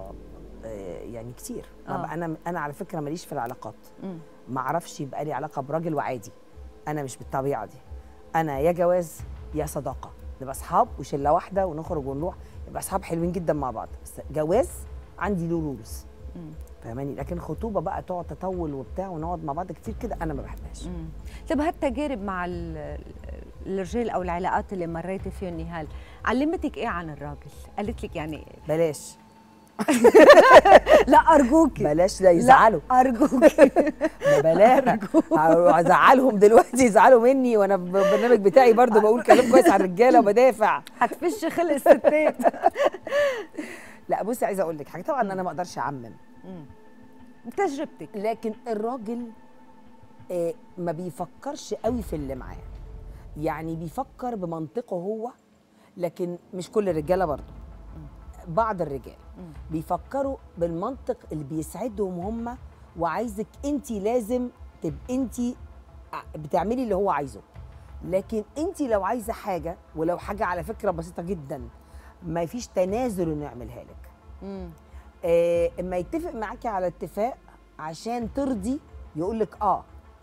آه يعني كتير. آه. انا انا على فكره ماليش في العلاقات، ما اعرفش يبقى لي علاقه براجل وعادي، انا مش بالطبيعه دي. انا يا جواز يا صداقه، نبقى اصحاب وشله واحده ونخرج ونروح، نبقى اصحاب حلوين جدا مع بعض، بس جواز عندي له رولز، فاهماني؟ لكن خطوبه بقى تقعد تطول وبتاع ونقعد مع بعض كتير كده انا ما بحبهاش. طب هالتجارب مع الرجال او العلاقات اللي مريتي فيهم نهال علمتك ايه عن الراجل؟ قالت لك يعني بلاش لا ارجوكي بلاش، لا يزعلوا، لا ارجوكي بلاش ازعلهم دلوقتي، يزعلوا مني وانا في البرنامج بتاعي برضو بقول كلام كويس عن الرجاله وبدافع. هتفش خلق الستات. لا بصي عايزه اقول لك حاجه، طبعا انا ما اقدرش اعمم تجربتك، لكن الراجل آه ما بيفكرش قوي في اللي معاه، يعني بيفكر بمنطقه هو، لكن مش كل الرجاله برضو، بعض الرجال بيفكروا بالمنطق اللي بيسعدهم هم، وعايزك انت لازم تبقي انت بتعملي اللي هو عايزه. لكن انت لو عايزه حاجه، ولو حاجه على فكره بسيطه جدا ما فيش تنازل انه يعملها لك. امم آه اما يتفق معاكي على اتفاق عشان ترضي يقول لك اه،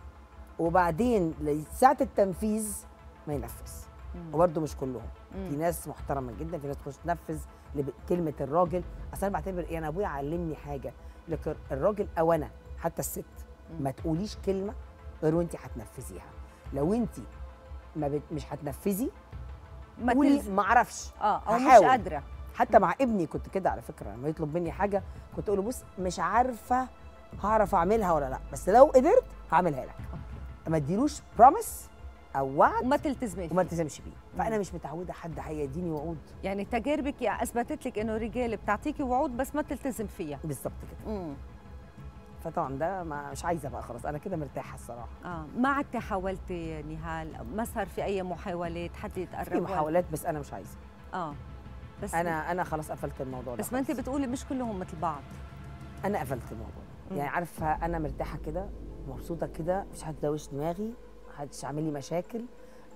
وبعدين ساعه التنفيذ ما ينفذ. وبرده مش كلهم، مم. في ناس محترمه جدا، في ناس تخش تنفذ كلمه الراجل. اصل انا بعتبر ايه، انا ابويا علمني حاجه، لكن الراجل او انا حتى الست مم. ما تقوليش كلمه غير وانت هتنفذيها. لو انت ما بت... مش هتنفذي ما قولي ما اعرفش اه او مش قادره. حتى مع ابني كنت كده على فكره، لما يطلب مني حاجه كنت اقول له بص مش عارفه هعرف اعملها ولا لا، بس لو قدرت هعملها لك. ما اديلوش بروميس او وعد وما تلتزميش وما تلتزمش بيه. فانا مش متعوده حد هيديني وعود. يعني تجاربك اثبتت لك انه الرجال بتعطيكي وعود بس ما تلتزم فيها. بالظبط كده. امم فطبعا ده ما مش عايزه بقى، خلاص انا كده مرتاحه الصراحه. اه ما عدتي حاولتي نهال؟ ما صار في اي محاولات حد يتقرب؟ في محاولات بس انا مش عايزه. اه بس انا انا خلاص قفلت الموضوع ده. بس ما انت بتقولي مش كلهم مثل بعض. انا قفلت الموضوع ده. يعني عارفه انا مرتاحه كده، مبسوطه كده، مش حد دوش دماغي، محدش عامل لي مشاكل.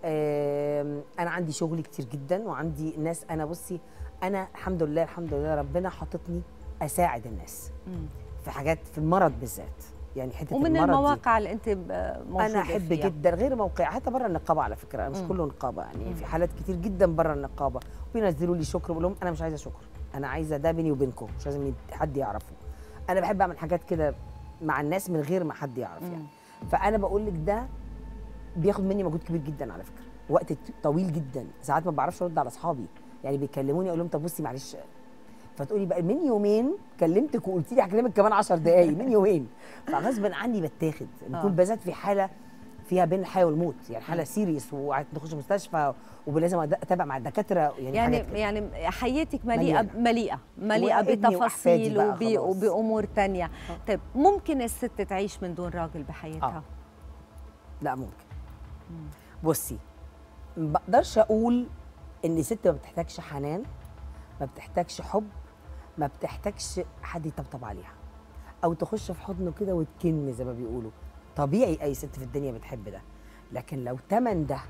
انا عندي شغل كتير جدا، وعندي ناس. انا بصي انا الحمد لله الحمد لله ربنا حاططني اساعد الناس مم. في حاجات، في المرض بالذات، يعني حته ومن المرض المواقع دي. اللي انت موجوده انا احب فيها. جدا، غير موقع حتى بره النقابه على فكره، مش كله نقابه، يعني مم. في حالات كتير جدا بره النقابه وبينزلوا لي شكر، بقول لهم انا مش عايزه شكر، انا عايزه ده بيني وبينكم، مش لازم حد يعرفه. انا بحب اعمل حاجات كده مع الناس من غير ما حد يعرف يعني. مم. فانا بقول لك ده بياخد مني مجهود كبير جدا على فكره، وقت طويل جدا، ساعات ما بعرفش ارد على اصحابي، يعني بيكلموني اقول لهم طب بصي معلش فتقولي بقى من يومين كلمتك وقلتي لي هكلمك كمان عشر دقايق من يومين، فغصب عني بتاخد بكون بالذات في حاله فيها بين الحياه والموت، يعني حاله سيريس وهتخش مستشفى ولازم اتابع مع الدكاتره، يعني يعني يعني حياتك مليئه مليئه مليئه بتفاصيل وب... وبامور ثانيه. آه. طيب ممكن الست تعيش من دون راجل بحياتها؟ آه. لا ممكن. مم. بصي ما بقدرش اقول ان الست ما بتحتاجش حنان، ما بتحتاجش حب، ما بتحتاجش حد يطبطب عليها او تخش في حضنه كده وتكن زي ما بيقولوا. طبيعي اي ست في الدنيا بتحب ده، لكن لو تمن ده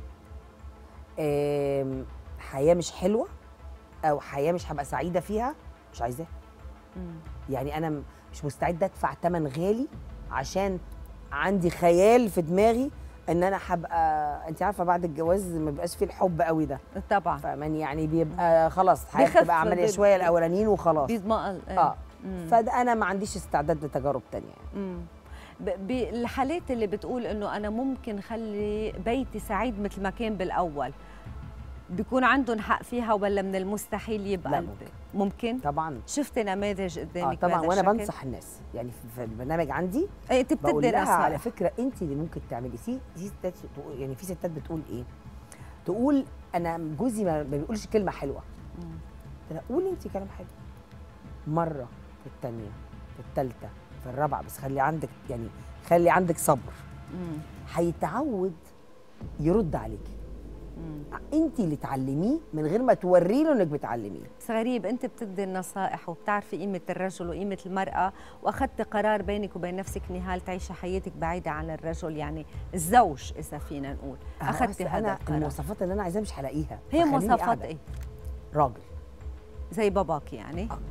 حياه مش حلوه او حياه مش هبقى سعيده فيها، مش عايزاها. يعني انا مش مستعده ادفع تمن غالي عشان عندي خيال في دماغي ان انا هبقى، انت عارفه بعد الجواز ما بيبقاش فيه الحب قوي ده طبعا، فمن يعني بيبقى خلاص حياتي بقى عمليه شويه الاولانيين وخلاص بيضمقل. اه فده انا ما عنديش استعداد لتجارب تانية يعني. بالحالات اللي بتقول انه انا ممكن خلي بيتي سعيد مثل ما كان بالاول، بيكون عندهم حق فيها ولا من المستحيل يبقى؟ لا ممكن. ممكن طبعا. شفت نماذج قدامك؟ اه طبعا، وانا بنصح الناس يعني في البرنامج عندي. ايه انت بتدي نصائح على فكره انت اللي ممكن تعملي. في ستات يعني في ستات بتقول ايه؟ تقول انا جوزي ما بيقولش كلمه حلوه. امم قولي انت كلام حلو مره، في الثانيه، في الثالثه، في الرابعه، بس خلي عندك يعني خلي عندك صبر. امم هيتعود يرد عليكي. انت اللي تعلميه من غير ما توري له انك بتعلميه. بس غريب، انت بتدي النصائح وبتعرفي قيمه الرجل وقيمه المراه، واخذت قرار بينك وبين نفسك نهال تعيشي حياتك بعيده عن الرجل، يعني الزوج اذا فينا نقول. اخذتي هذا أنا القرار. المواصفات اللي انا عايزاها مش هلاقيها. هي مواصفات ايه؟ راجل زي باباك يعني. آه.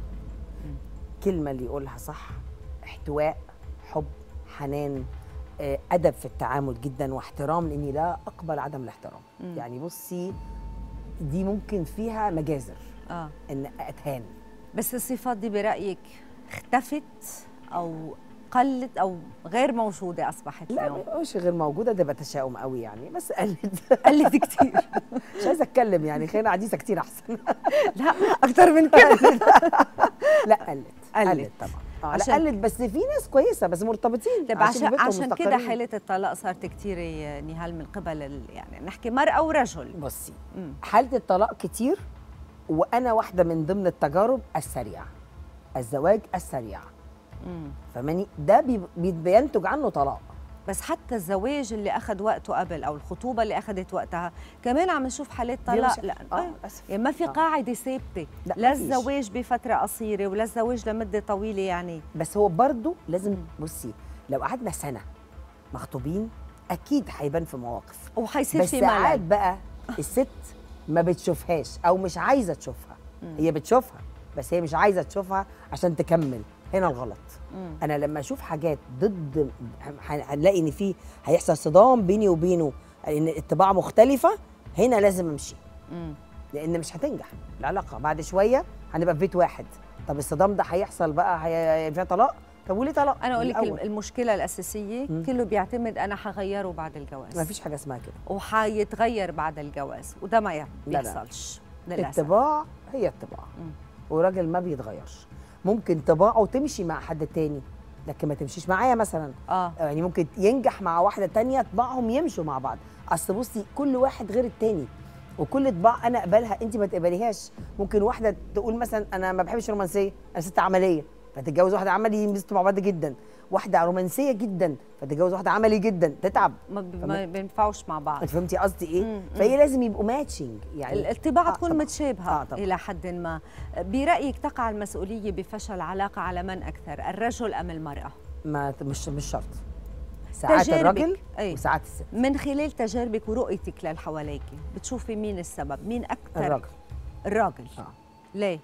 كلمه اللي يقولها صح، احتواء، حب، حنان، أدب في التعامل جدا، واحترام، لاني لا اقبل عدم الاحترام. مم. يعني بصي دي ممكن فيها مجازر اه ان اتهان. بس الصفات دي برايك اختفت او قلت او غير موجوده اصبحت اليوم؟ لا مش غير موجوده، ده بتشاؤم قوي يعني، بس قلت قلت كتير. مش عايزه اتكلم يعني، خلينا عديسه كتير احسن. لا اكتر من كده. لا قلت قلت طبعا. اه لا قلت، بس في ناس كويسه بس مرتبطين. طيب عشان عشان كده حاله الطلاق صارت كتير نهال من قبل يعني نحكي مرأة ورجل. بصي مم. حاله الطلاق كتير، وانا واحده من ضمن التجارب السريعه، الزواج السريع. فماني ده بينتج عنه طلاق. بس حتى الزواج اللي اخذ وقته قبل او الخطوبه اللي اخذت وقتها كمان عم نشوف حالات طلاق. لا اه يعني ما في آه. قاعده ثابته، لا, لا الزواج بفتره قصيره ولا الزواج لمده طويله يعني. بس هو برضه لازم، بصي لو قعدنا سنه مخطوبين اكيد هيبان في مواقف وهيصير في ملل. بس ساعات بقى الست ما بتشوفهاش او مش عايزه تشوفها. هي بتشوفها بس هي مش عايزه تشوفها عشان تكمل. هنا الغلط. مم. انا لما اشوف حاجات ضد هنلاقي ان في هيحصل صدام بيني وبينه، ان الطباع مختلفه، هنا لازم امشي. مم. لان مش هتنجح العلاقه، بعد شويه هنبقى في بيت واحد. طب الصدام ده هيحصل بقى هي فيها طلاق. طب وليه طلاق؟ انا اقول لك المشكله الاساسيه مم. كله بيعتمد انا هغيره بعد الجواز. ما فيش حاجه اسمها كده، وحيتغير بعد الجواز، وده ما بيحصلش للاسف. الطباع هي الطباع، وراجل ما بيتغيرش. ممكن طباعه تمشي مع حد تاني لكن ما تمشيش معايا مثلا. اه يعني ممكن ينجح مع واحده تانيه طباعهم يمشوا مع بعض. اصل بصي كل واحد غير التاني، وكل طباع انا اقبلها انت ما تقبليهاش. ممكن واحده تقول مثلا انا ما بحبش الرومانسيه، انا ست عمليه، فتتجوز واحده عملي ينبسطوا مع بعض جدا. واحده رومانسيه جدا فتتجوز واحده عملي جدا تتعب، ما بينفعوش مع بعض. انت فهمتي قصدي ايه؟ مم. فهي لازم يبقوا ماتشنج يعني الطباعه آه تكون متشابهه آه الى حد ما. برايك تقع المسؤوليه بفشل علاقه على من اكثر، الرجل ام المراه؟ ما مش مش شرط، ساعات الراجل أي. وساعات الست. من خلال تجاربك ورؤيتك للحواليك بتشوفي مين السبب؟ مين اكثر؟ الراجل. الراجل اه ليه؟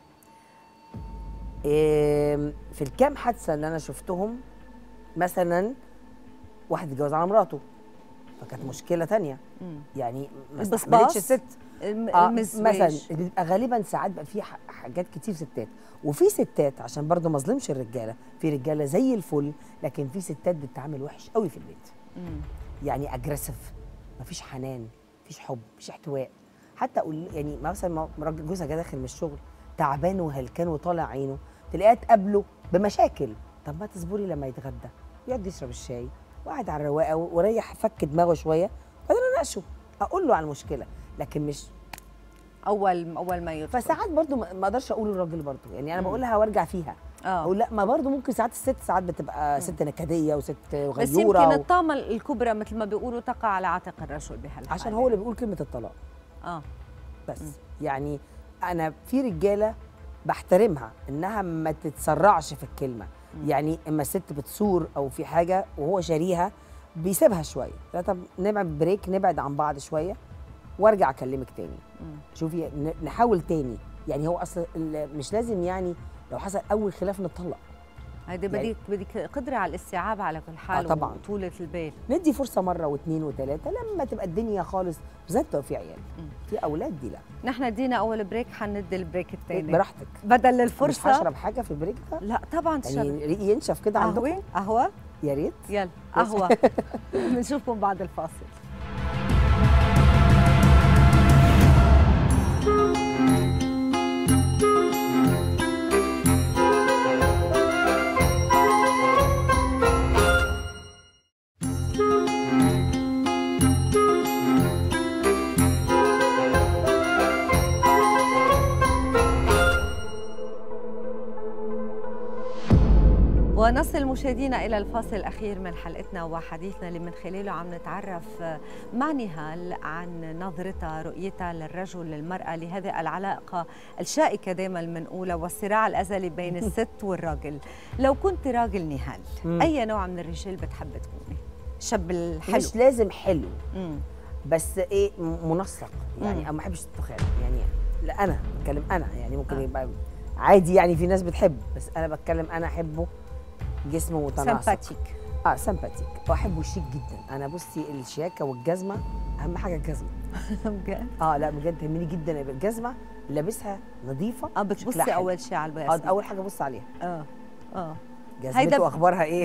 إيه في الكام حادثه اللي انا شفتهم، مثلا واحد اتجوز على مراته فكانت مشكله ثانيه يعني ما استحملتش الست. آه مثلا بيبقى غالبا ساعات بقى في حاجات كتير ستات، وفي ستات عشان برضه ما اظلمش الرجاله، في رجاله زي الفل لكن في ستات بتتعامل وحش قوي في البيت. مم. يعني اجريسيف، مفيش حنان، مفيش حب، مفيش احتواء. حتى اقول يعني مثلا راجل جوزها جه داخل من الشغل تعبان وهلكان وطالع عينه، تلاقيها تقابله بمشاكل. طب ما تصبري لما يتغدى يقعد يشرب الشاي وقاعد على الرواقه وريح فك دماغه شويه، بعدين اناقشه اقول له على المشكله، لكن مش اول اول ما يدخل. فساعات برضو ما اقدرش اقول للراجل برضو، يعني انا بقولها وارجع فيها. اه اقول لا، ما برضو ممكن ساعات الست ساعات بتبقى مم. ست نكديه وست غيوره، بس يمكن و... الطامه الكبرى مثل ما بيقولوا تقع على عاتق الرجل بهالحاله، عشان هو اللي بيقول كلمه الطلاق. اه بس مم. يعني انا في رجاله بحترمها انها ما تتسرعش في الكلمه. مم. يعني اما الست بتصور او في حاجه وهو شاريها بيسيبها شويه، لا طب نبعد بريك، نبعد عن بعض شويه وارجع اكلمك تاني. مم. شوفي نحاول تاني، يعني هو اصلا مش لازم يعني لو حصل اول خلاف نطلق. هيدي بدك يعني بدك قدره على الاستيعاب على كل حال. آه طبعا وطولة البال. ندي فرصه مره واثنين وثلاثه لما تبقى الدنيا خالص، بالذات لو في عيال. مم. في اولاد دي لا. نحن ادينا اول بريك، حندي البريك الثاني براحتك بدل الفرصه. مش هشرب حاجه في البريك ده؟ لا طبعا تشرب، يعني ريقي ينشف كده عندكم. قهوه يا ريت. يلا قهوه. بنشوفكم بعد الفاصل. ونصل مشاهدينا إلى الفاصل الأخير من حلقتنا وحديثنا اللي من خلاله عم نتعرف مع نهال عن نظرتها رؤيتها للرجل للمرأة لهذه العلاقة الشائكة دائما بنقولها والصراع الأزلي بين الست والراجل. لو كنت راجل نهال، مم. أي نوع من الرجال بتحب تكوني؟ الشاب الحلو؟ مش لازم حلو، مم. بس إيه منسق يعني. أنا ما بحبش التخان يعني. لا أنا بتكلم أنا يعني ممكن آه. يبقى عادي يعني، في ناس بتحب، بس أنا بتكلم أنا أحبه جسمه متناسق، سمباتيك. اه سمباتيك، واحبه شيك جدا. انا بصي الشياكه والجزمه اهم حاجه. الجزمه بجد؟ اه لا بجد تهمني جدا يبقى الجزمه لابسها نظيفه. اه بتبصي اول شيء على البياض؟ اه اول حاجه بص عليها. اه اه جزمته اخبارها ايه؟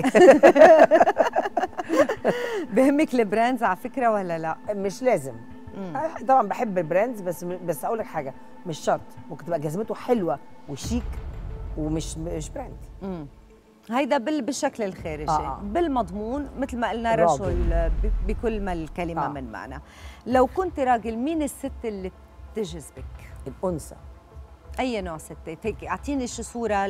بهمك البراندز على فكره ولا لا؟ مش لازم. مم. طبعا بحب البراندز، بس بس اقول لك حاجه، مش شرط. ممكن تبقى جزمته حلوه وشيك ومش مش براند. امم هيدا بالشكل الخارجي. آه آه. بالمضمون مثل ما قلنا رجل بكل ما الكلمه آه. من معنى. لو كنت راجل، مين الست اللي بتجذبك؟ الانثى. اي نوع ست؟ هيك اعطيني شي صوره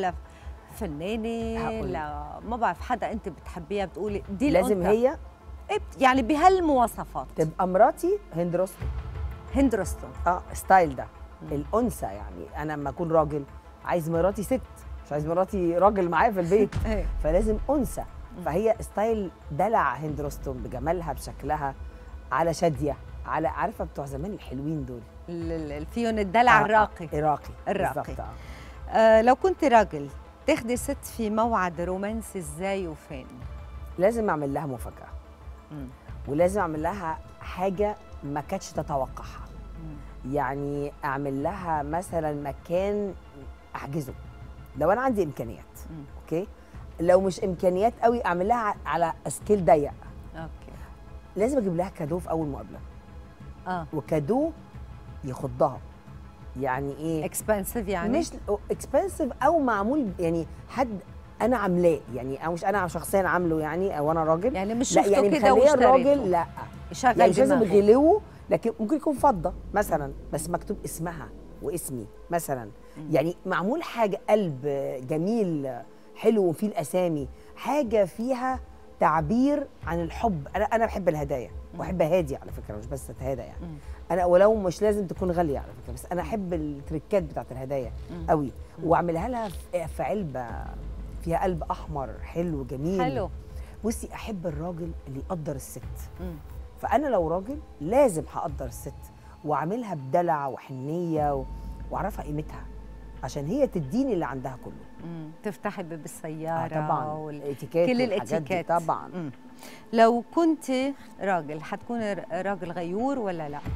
لفنانه، لا ما بعرف، حدا انت بتحبيها بتقولي دي لازم هي يعني بهالمواصفات. تبقى مراتي هند رستم. هند رستم اه ستايل ده. مم. الانثى يعني انا لما اكون راجل عايز مراتي ست، مش عايز مراتي راجل معايا في البيت. فلازم انثى. فهي ستايل دلع هند رستم بجمالها بشكلها، على شاديه، على عارفه بتوع زمان الحلوين دول فيهم الدلع. آه الراقي. الراقي الراقي. آه. آه لو كنت راجل تاخدي ست في موعد رومانسي ازاي وفين؟ لازم اعمل لها مفاجاه. مم. ولازم اعمل لها حاجه ما كانتش تتوقعها. يعني اعمل لها مثلا مكان احجزه لو انا عندي امكانيات. مم. اوكي. لو مش امكانيات قوي اعمل لها على سكيل ضيق. اوكي. لازم اجيب لها كادو في اول مقابله. اه وكادو يخضها. يعني ايه؟ اكسبنسيف يعني؟ مش اكسبنسيف او معمول يعني حد انا عاملاه يعني، او مش انا شخصيا عامله يعني، او انا راجل يعني مش شفته يعني كده واشتريته. الراجل لا يعني مش لازم غلوه، لكن ممكن يكون فضه مثلا بس مكتوب اسمها واسمي مثلا. مم. يعني معمول حاجه قلب جميل حلو وفيه الاسامي، حاجه فيها تعبير عن الحب. انا انا بحب الهدايا واحب هادي على فكره، مش بس اتهادى يعني. مم. انا ولو مش لازم تكون غاليه على فكره، بس انا احب التريكات بتاعت الهدايا مم. قوي. مم. واعملها لها في علبه فيها قلب احمر حلو جميل. حلو. بصي احب الراجل اللي يقدر الست. مم. فانا لو راجل لازم هقدر الست واعملها بدلع وحنيه واعرفها قيمتها، عشان هي تديني اللي عندها كله. امم تفتحي باب السياره. آه طبعا والاتيكيت كل الاتيكيت طبعا. مم. لو كنت راجل حتكون راجل غيور ولا لا؟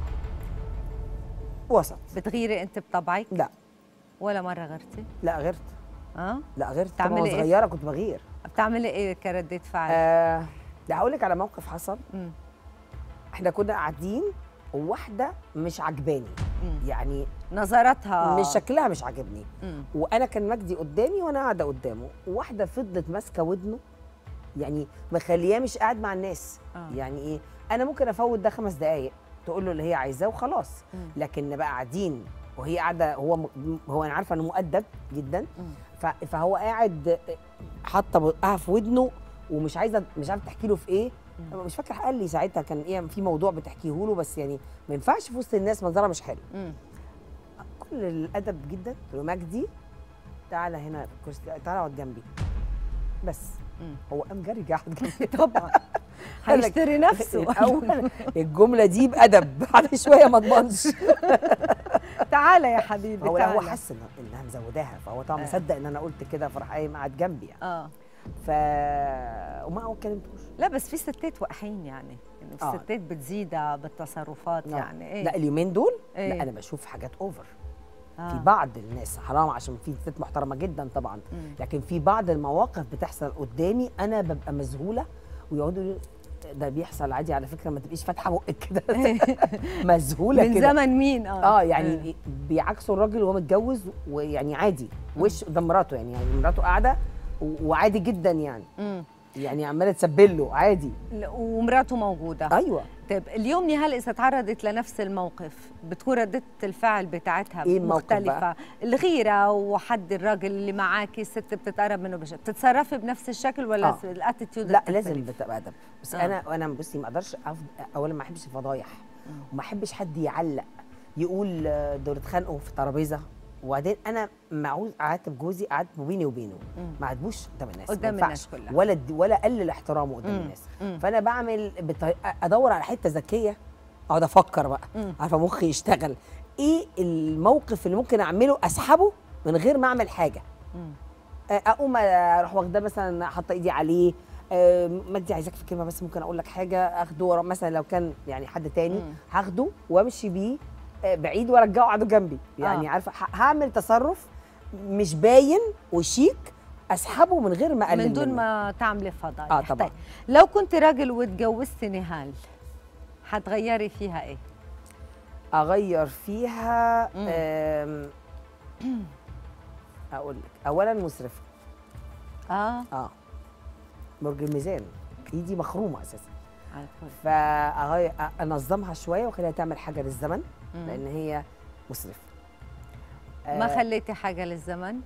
وسط. بتغيري انت بطبعك؟ لا. ولا مره غيرتي؟ لا غيرت. اه لا غيرت. بتعملي ايه؟ صغيره كنت بغير. بتعملي ايه كردة فعل؟ آه لا هقول لك على موقف حصل. مم. احنا كنا قاعدين وواحده مش عجباني يعني نظرتها مش شكلها مش عاجبني. مم. وانا كان مجدي قدامي وانا قاعده قدامه، وواحده فضلت ماسكه ودنه، يعني مخلياه مش قاعد مع الناس. آه. يعني ايه، انا ممكن افوت ده خمس دقائق تقول له اللي هي عايزاه وخلاص. مم. لكن نبقى قاعدين وهي قاعده، هو م... هو انا عارفه انه مؤدب جدا، ف... فهو قاعد حاطه بقها في ودنه ومش عايزه، مش عارفه تحكي له في ايه. مم. مش فاكره قال لي ساعتها كان ايه، في موضوع بتحكيه له، بس يعني ما ينفعش في وسط الناس، منظرها مش حلو. مم. كل الادب جدا. قلت له مجدي تعالى هنا في الكرسي، تعالى اقعد جنبي بس. مم. هو قام جري قاعد جنبي. طبعا هيشتري نفسه. اول الجمله دي بادب، بعد شويه ما اضمنش. تعالى يا حبيبي هو تعالى. هو حس إن- انها مزوداها، فهو طبعا آه. مصدق ان انا قلت كده، فراح قايم قاعد جنبي يعني. اه ف وما هو اتكلمتوش. لا بس في ستات وقحين يعني، انه آه. الستات بتزيدها بالتصرفات آه. يعني. ايه لا اليومين دول إيه؟ لا انا بشوف حاجات اوفر. آه. في بعض الناس حرام، عشان في ستات محترمه جدا طبعا، مم. لكن في بعض المواقف بتحصل قدامي انا ببقى مذهوله، ويقعدوا يقولوا ده بيحصل عادي على فكره، ما تبقيش فاتحه بقك كده. مذهوله من كده. زمن مين؟ اه اه يعني بيعكسوا الراجل وهو متجوز، ويعني عادي وش قدام مراته، يعني يعني مراته قاعده و- وعادي جدا يعني، مم. يعني عماله تسبل له عادي. ل- ومراته موجوده. ايوه. طيب اليوم نهال اذا تعرضت لنفس الموقف بتكون ردة الفعل بتاعتها إيه الموقف مختلفة بقى؟ الغيرة وحد الراجل اللي معاكي الست بتتقرب منه بشكل، بتتصرفي بنفس الشكل ولا آه. الاتيتيود لا لازم بتبقى ادب، بس آه. انا انا بصي ما اقدرش أفض... اولا ما احبش الفضايح، وما احبش حد يعلق يقول آه، دول اتخانقوا في ترابيزه، وبعدين انا معوز قعدت بجوزي، قعدت بيني وبينه، ما عاتبوش قدام الناس، قدام ما ينفعش. الناس كلها. ولا د- ولا قلل احترامه قدام مم. الناس. مم. فانا بعمل بطريقه ادور على حته ذكيه، اقعد افكر بقى، مم. عارفه مخي يشتغل، ايه الموقف اللي ممكن اعمله اسحبه من غير ما اعمل حاجه. مم. اقوم اروح واخده مثلا حاطه ايدي عليه، آه، مجدي عايزاك في كلمه بس ممكن اقول لك حاجه، اخده ورا مثلا لو كان يعني حد تاني، مم. هاخده وامشي بيه آه، بعيد وارجعه قعده جنبي، يعني آه. عارفه ه- هعمل تصرف مش باين وشيك، اسحبه من غير ما اقلل من دون منه. ما تعملي فضايح. آه، طبعاً. طيب لو كنت راجل وتجوزتي نهال حتغيري فيها ايه؟ اغير فيها مم. آم، اقول لك اولا مسرفه. اه اه برج الميزان ايدي مخرومه اساسا، على طول. فاغير انظمها شويه واخليها تعمل حاجه للزمن، مم. لان هي مسرفه. ما آه، خليتي حاجة للزمن؟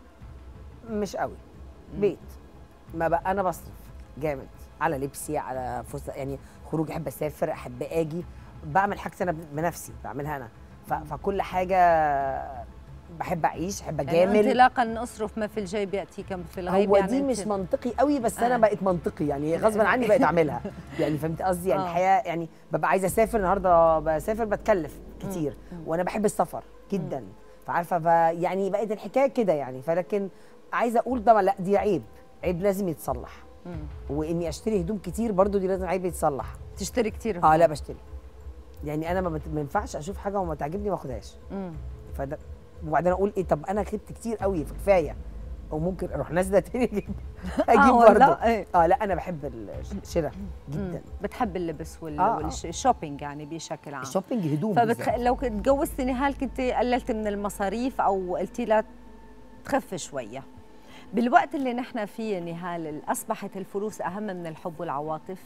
مش قوي. بيت ما بقى انا بصرف جامد على لبسي، على فسح، يعني خروج، احب اسافر، احب اجي، بعمل حاجتي انا بنفسي، بعملها انا، ف- فكل حاجه بحب اعيش، احب يعني اجامل. انطلاقا اصرف ما في الجيب ياتي كم في الغيب. هو يعني دي انت- مش منطقي قوي، بس آه. انا بقيت منطقي يعني غصبا عني بقيت اعملها. يعني فهمت قصدي، يعني آه. الحياه يعني ببقى عايزه اسافر النهارده، بسافر بتكلف كتير، وانا بحب السفر جدا، فعارفه ف- يعني بقت الحكايه كده يعني، فلكن عايزه اقول طبعا لا دي عيب، عيب لازم يتصلح. مم. واني اشتري هدوم كتير برضو دي لازم عيب يتصلح. تشتري كتير. اه لا بشتري، يعني انا ما بت- ما ينفعش اشوف حاجه وما تعجبني ما اخدهاش. مم. فده وبعدين اقول ايه، طب انا جبت كتير قوي فكفايه، وممكن اروح نازله تاني اجيب اجيب والله؟ برضه. إيه. اه لا انا بحب الشراء جدا. مم. بتحب اللبس وال... آه، آه. والشوبينج يعني بشكل عام. الشوبينج هدوم فبتخ... بالذات. لو كنت تجوزتي نهال كنت قللت من المصاريف او قلتي لها تخف شويه. بالوقت اللي نحن فيه نهال اصبحت الفلوس اهم من الحب والعواطف؟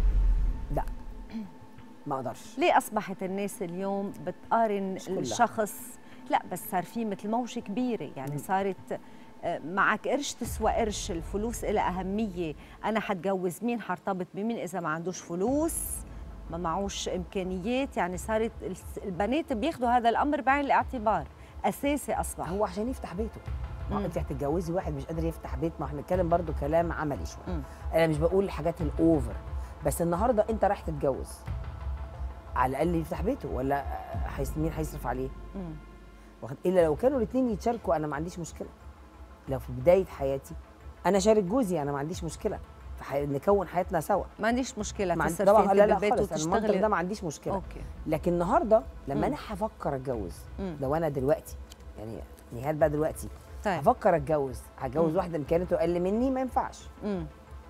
لا ما اقدرش. ليه اصبحت الناس اليوم بتقارن كلها. الشخص؟ لا بس صار في مثل موجه كبيره، يعني صارت آه، معك قرش تسوى قرش، الفلوس لها اهميه، انا حتجوز مين، حرتبط بمين اذا ما عندوش فلوس، ما معوش امكانيات، يعني صارت الس- البنات بياخذوا هذا الامر بعين الاعتبار، اساسي اصبح. هو عشان يفتح بيته، ما هو مم. انت هتتجوزي واحد مش قادر يفتح بيت، ما احنا بنتكلم برضو كلام عملي شويه. مم. انا مش بقول الحاجات الاوفر، بس النهارده انت رايح تتجوز، على الاقل يفتح بيته، ولا هيس- مين هيصرف عليه؟ مم. واخد، الا لو كانوا الاثنين يتشاركوا انا ما عنديش مشكله. لو في بدايه حياتي انا شارك جوزي انا ما عنديش مشكله، فح- نكون حياتنا سوا. ما عنديش مشكله ما عندي تصرفي طبعا، انت لا لا بالبيت خالص، أنا المنطق وتشتغلي. ده ما عنديش مشكله. اوكي. لكن النهارده لما مم. انا هفكر اتجوز، مم. لو انا دلوقتي يعني نهال بقى دلوقتي طيب. هفكر اتجوز، هتجوز مم. واحده امكانياته اقل مني، ما ينفعش. مم.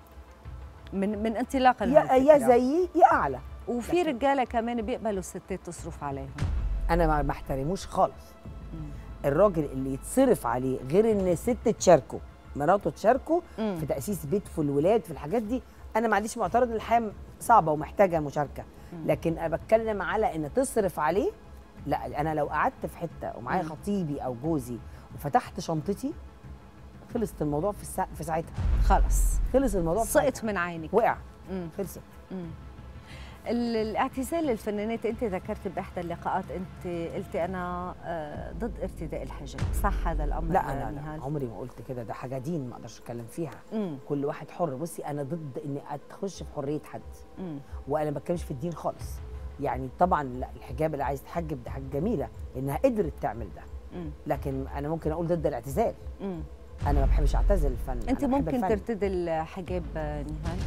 من من انطلاقا يا لهالفكرة. يا زيي يا اعلى. وفي لكن- رجاله كمان بيقبلوا الستات تصرف عليهم. انا ما ما احترموش خالص. الراجل اللي يتصرف عليه غير ان الست تشاركه، مراته تشاركه في تاسيس بيت، في الولاد، في الحاجات دي، انا ما عنديش معترض. الحياه صعبه ومحتاجه مشاركه، لكن انا بتكلم على ان تصرف عليه. لا، انا لو قعدت في حته ومعايا خطيبي او جوزي وفتحت شنطتي، خلصت الموضوع في السا... في ساعتها. خلص خلص الموضوع في سقط ساعتها. من عينك، وقع. مم. خلصت. مم. ال- الاعتزال للفنانات، انت ذكرت باحدى اللقاءات انت قلتي انا آه، ضد ارتداء الحجاب، صح هذا الامر؟ لا انا لا نهال؟ عمري ما قلت كده، ده حاجه دين ما اقدرش اتكلم فيها. مم. كل واحد حر. بصي انا ضد اني اتخش في حريه حد، مم. وانا ما بتكلمش في الدين خالص. يعني طبعا لا، الحجاب اللي عايز تحجب ده حاجه جميله انها قدرت تعمل ده، مم. لكن انا ممكن اقول ضد الاعتزال. مم. انا ما بحبش اعتزل الفن. انت أنا بحب ممكن الفن. ترتدي الحجاب آه، نهال؟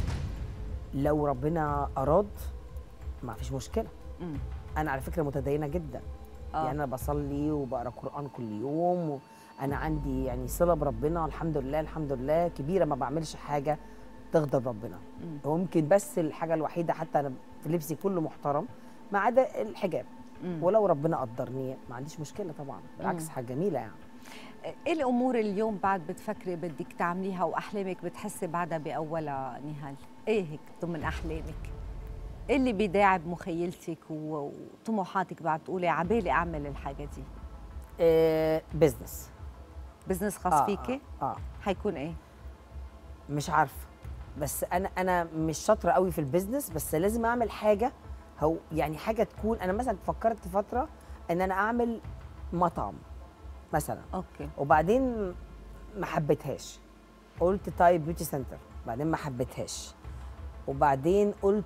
لو ربنا اراد ما فيش مشكله. مم. انا على فكره متدينه جدا. آه. يعني انا بصلي وبقرا قران كل يوم، وانا عندي يعني صله بربنا الحمد لله الحمد لله كبيره، ما بعملش حاجه تغضب ربنا. مم. وممكن بس الحاجه الوحيده، حتى انا في لبسي كله محترم ما عدا الحجاب. مم. ولو ربنا قدرني ما عنديش مشكله طبعا، بالعكس مم. حاجه جميله يعني. ايه الامور اليوم بعد بتفكري بدك تعمليها واحلامك بتحسي بعدها باولها نهال؟ ايه هيك ضمن احلامك؟ ايه اللي بيداعب مخيلتك و- وطموحاتك بعد تقولي عبالي اعمل الحاجه دي؟ آه بزنس. بزنس خاص آه فيكي؟ آه, اه حيكون ايه؟ مش عارفه، بس انا انا مش شاطره قوي في البيزنس، بس لازم اعمل حاجه. هو يعني حاجه تكون، انا مثلا فكرت فتره ان انا اعمل مطعم مثلا، اوكي. وبعدين ما حبيتهاش، قلت طيب بيوتي سنتر، بعدين ما حبيتهاش، وبعدين قلت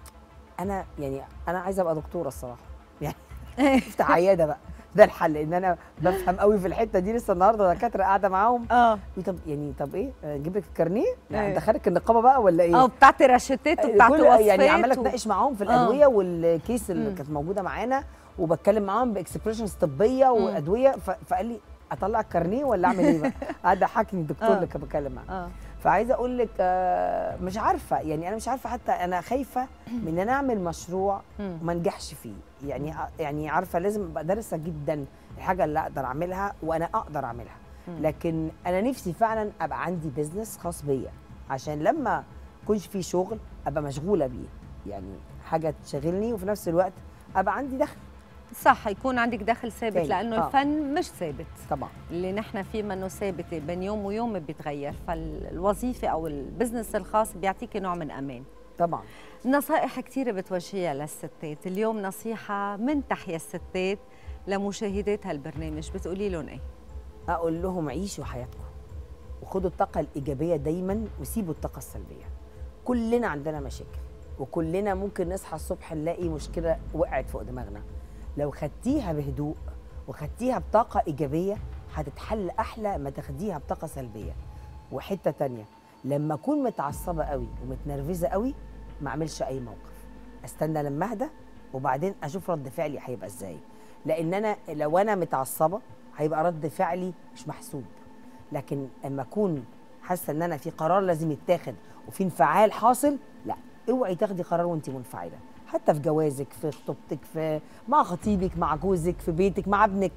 انا يعني انا عايزه ابقى دكتوره الصراحه يعني افتح عياده بقى، ده الحل، ان انا بفهم قوي في الحته دي. لسه النهارده دكاتره قاعده معاهم، اه طب يعني طب ايه نجيب لك الكارنيه؟ إيه. يعني ندخلك النقابه بقى ولا ايه؟ اه بتاعتي رشتات وبتاعتي كل وصفات يعني عماله و... اتناقش معاهم في الادويه والكيس اللي مم. كانت موجوده معانا، وبتكلم معاهم باكسبريشنز طبيه وادويه، ف- فقال لي اطلع الكارنيه ولا اعمل ايه بقى؟ قعد ضحكني الدكتور آه. اللي كان بتكلم معاه. اه فعايزه اقول لك آه، مش عارفه، يعني انا مش عارفه، حتى انا خايفه من ان انا اعمل مشروع مم. وما انجحش فيه. يعني يعني عارفه لازم ابقى دارسه جدا الحاجه اللي اقدر اعملها وانا اقدر اعملها. مم. لكن انا نفسي فعلا ابقى عندي بزنس خاص بيا، عشان لما يكونش في شغل ابقى مشغوله بيه، يعني حاجه تشغلني وفي نفس الوقت ابقى عندي دخل. صح، يكون عندك دخل ثابت، تاني. لانه آه. الفن مش ثابت. طبعا اللي نحن فيه منه ثابت، بين يوم ويوم بيتغير، فالوظيفه او البزنس الخاص بيعطيكي نوع من امان. طبعا. نصائح كثيره بتوجهيها للستات، اليوم نصيحه من تحيا الستات لمشاهدات هالبرنامج بتقولي لهم ايه؟ اقول لهم عيشوا حياتكم وخدوا الطاقه الايجابيه دايما وسيبوا الطاقه السلبيه. كلنا عندنا مشاكل، وكلنا ممكن نصحى الصبح نلاقي مشكله وقعت فوق دماغنا. لو خدتيها بهدوء وخدتيها بطاقه ايجابيه هتتحل احلى ما تاخديها بطاقه سلبيه. وحته تانية، لما اكون متعصبه قوي ومتنرفزه قوي ما اعملش اي موقف، استنى لما اهدى وبعدين اشوف رد فعلي هيبقى ازاي. لان انا لو انا متعصبه هيبقى رد فعلي مش محسوب، لكن اما اكون حاسه ان انا في قرار لازم يتاخد وفي انفعال حاصل، لا اوعي تاخدي قرار وانت منفعله، حتى في جوازك، في خطوبتك، في مع خطيبك، مع جوزك، في بيتك، مع ابنك.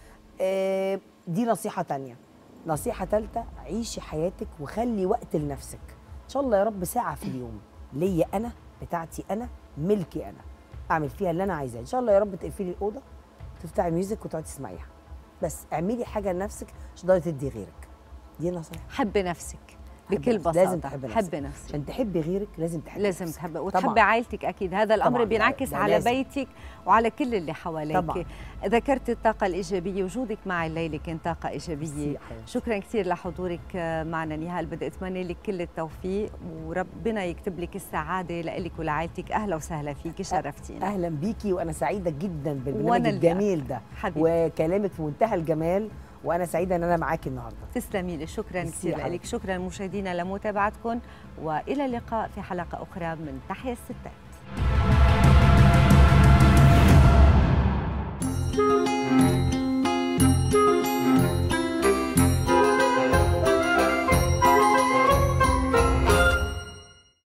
آه دي نصيحه تانية. نصيحه ثالثه، عيشي حياتك وخلي وقت لنفسك، ان شاء الله يا رب ساعه في اليوم ليا انا، بتاعتي انا، ملكي انا، اعمل فيها اللي انا عايزاه. ان شاء الله يا رب تقفلي الاوضه تفتحي ميوزك وتقعدي تسمعيها، بس اعملي حاجه لنفسك عشان تقدري تدي غيرك. دي نصيحه. حبي نفسك حبي بكل نفسك. بساطه، لازم تحبي نفسك. حبي نفسك عشان تحبي غيرك لازم تحبي لازم نفسك. تحبي وتحبي طبعاً. عائلتك، اكيد هذا الامر طبعاً. بينعكس ده على لازم. بيتك وعلى كل اللي حواليك. طبعاً. ذكرت الطاقه الايجابيه، وجودك معي الليله كان طاقه ايجابيه. ميرسي يا حبيبتي. شكرا كثير لحضورك معنا نهال، بدي اتمنى لك كل التوفيق وربنا يكتب لك السعاده لك ولعائلتك. اهلا وسهلا فيكي، شرفتينا. اهلا بيكي، وانا سعيده جدا وأنا بالبرنامج اللي الجميل ده، حبيبتي. وكلامك في منتهى الجمال، وانا سعيده ان انا معاكي النهارده. تسلمي لي، شكرا ميرسي يا كثير لك. حبيبتي. شكرا مشاهدينا لمتابعتكم، والى اللقاء في حلقه اخرى من تحيا الستات.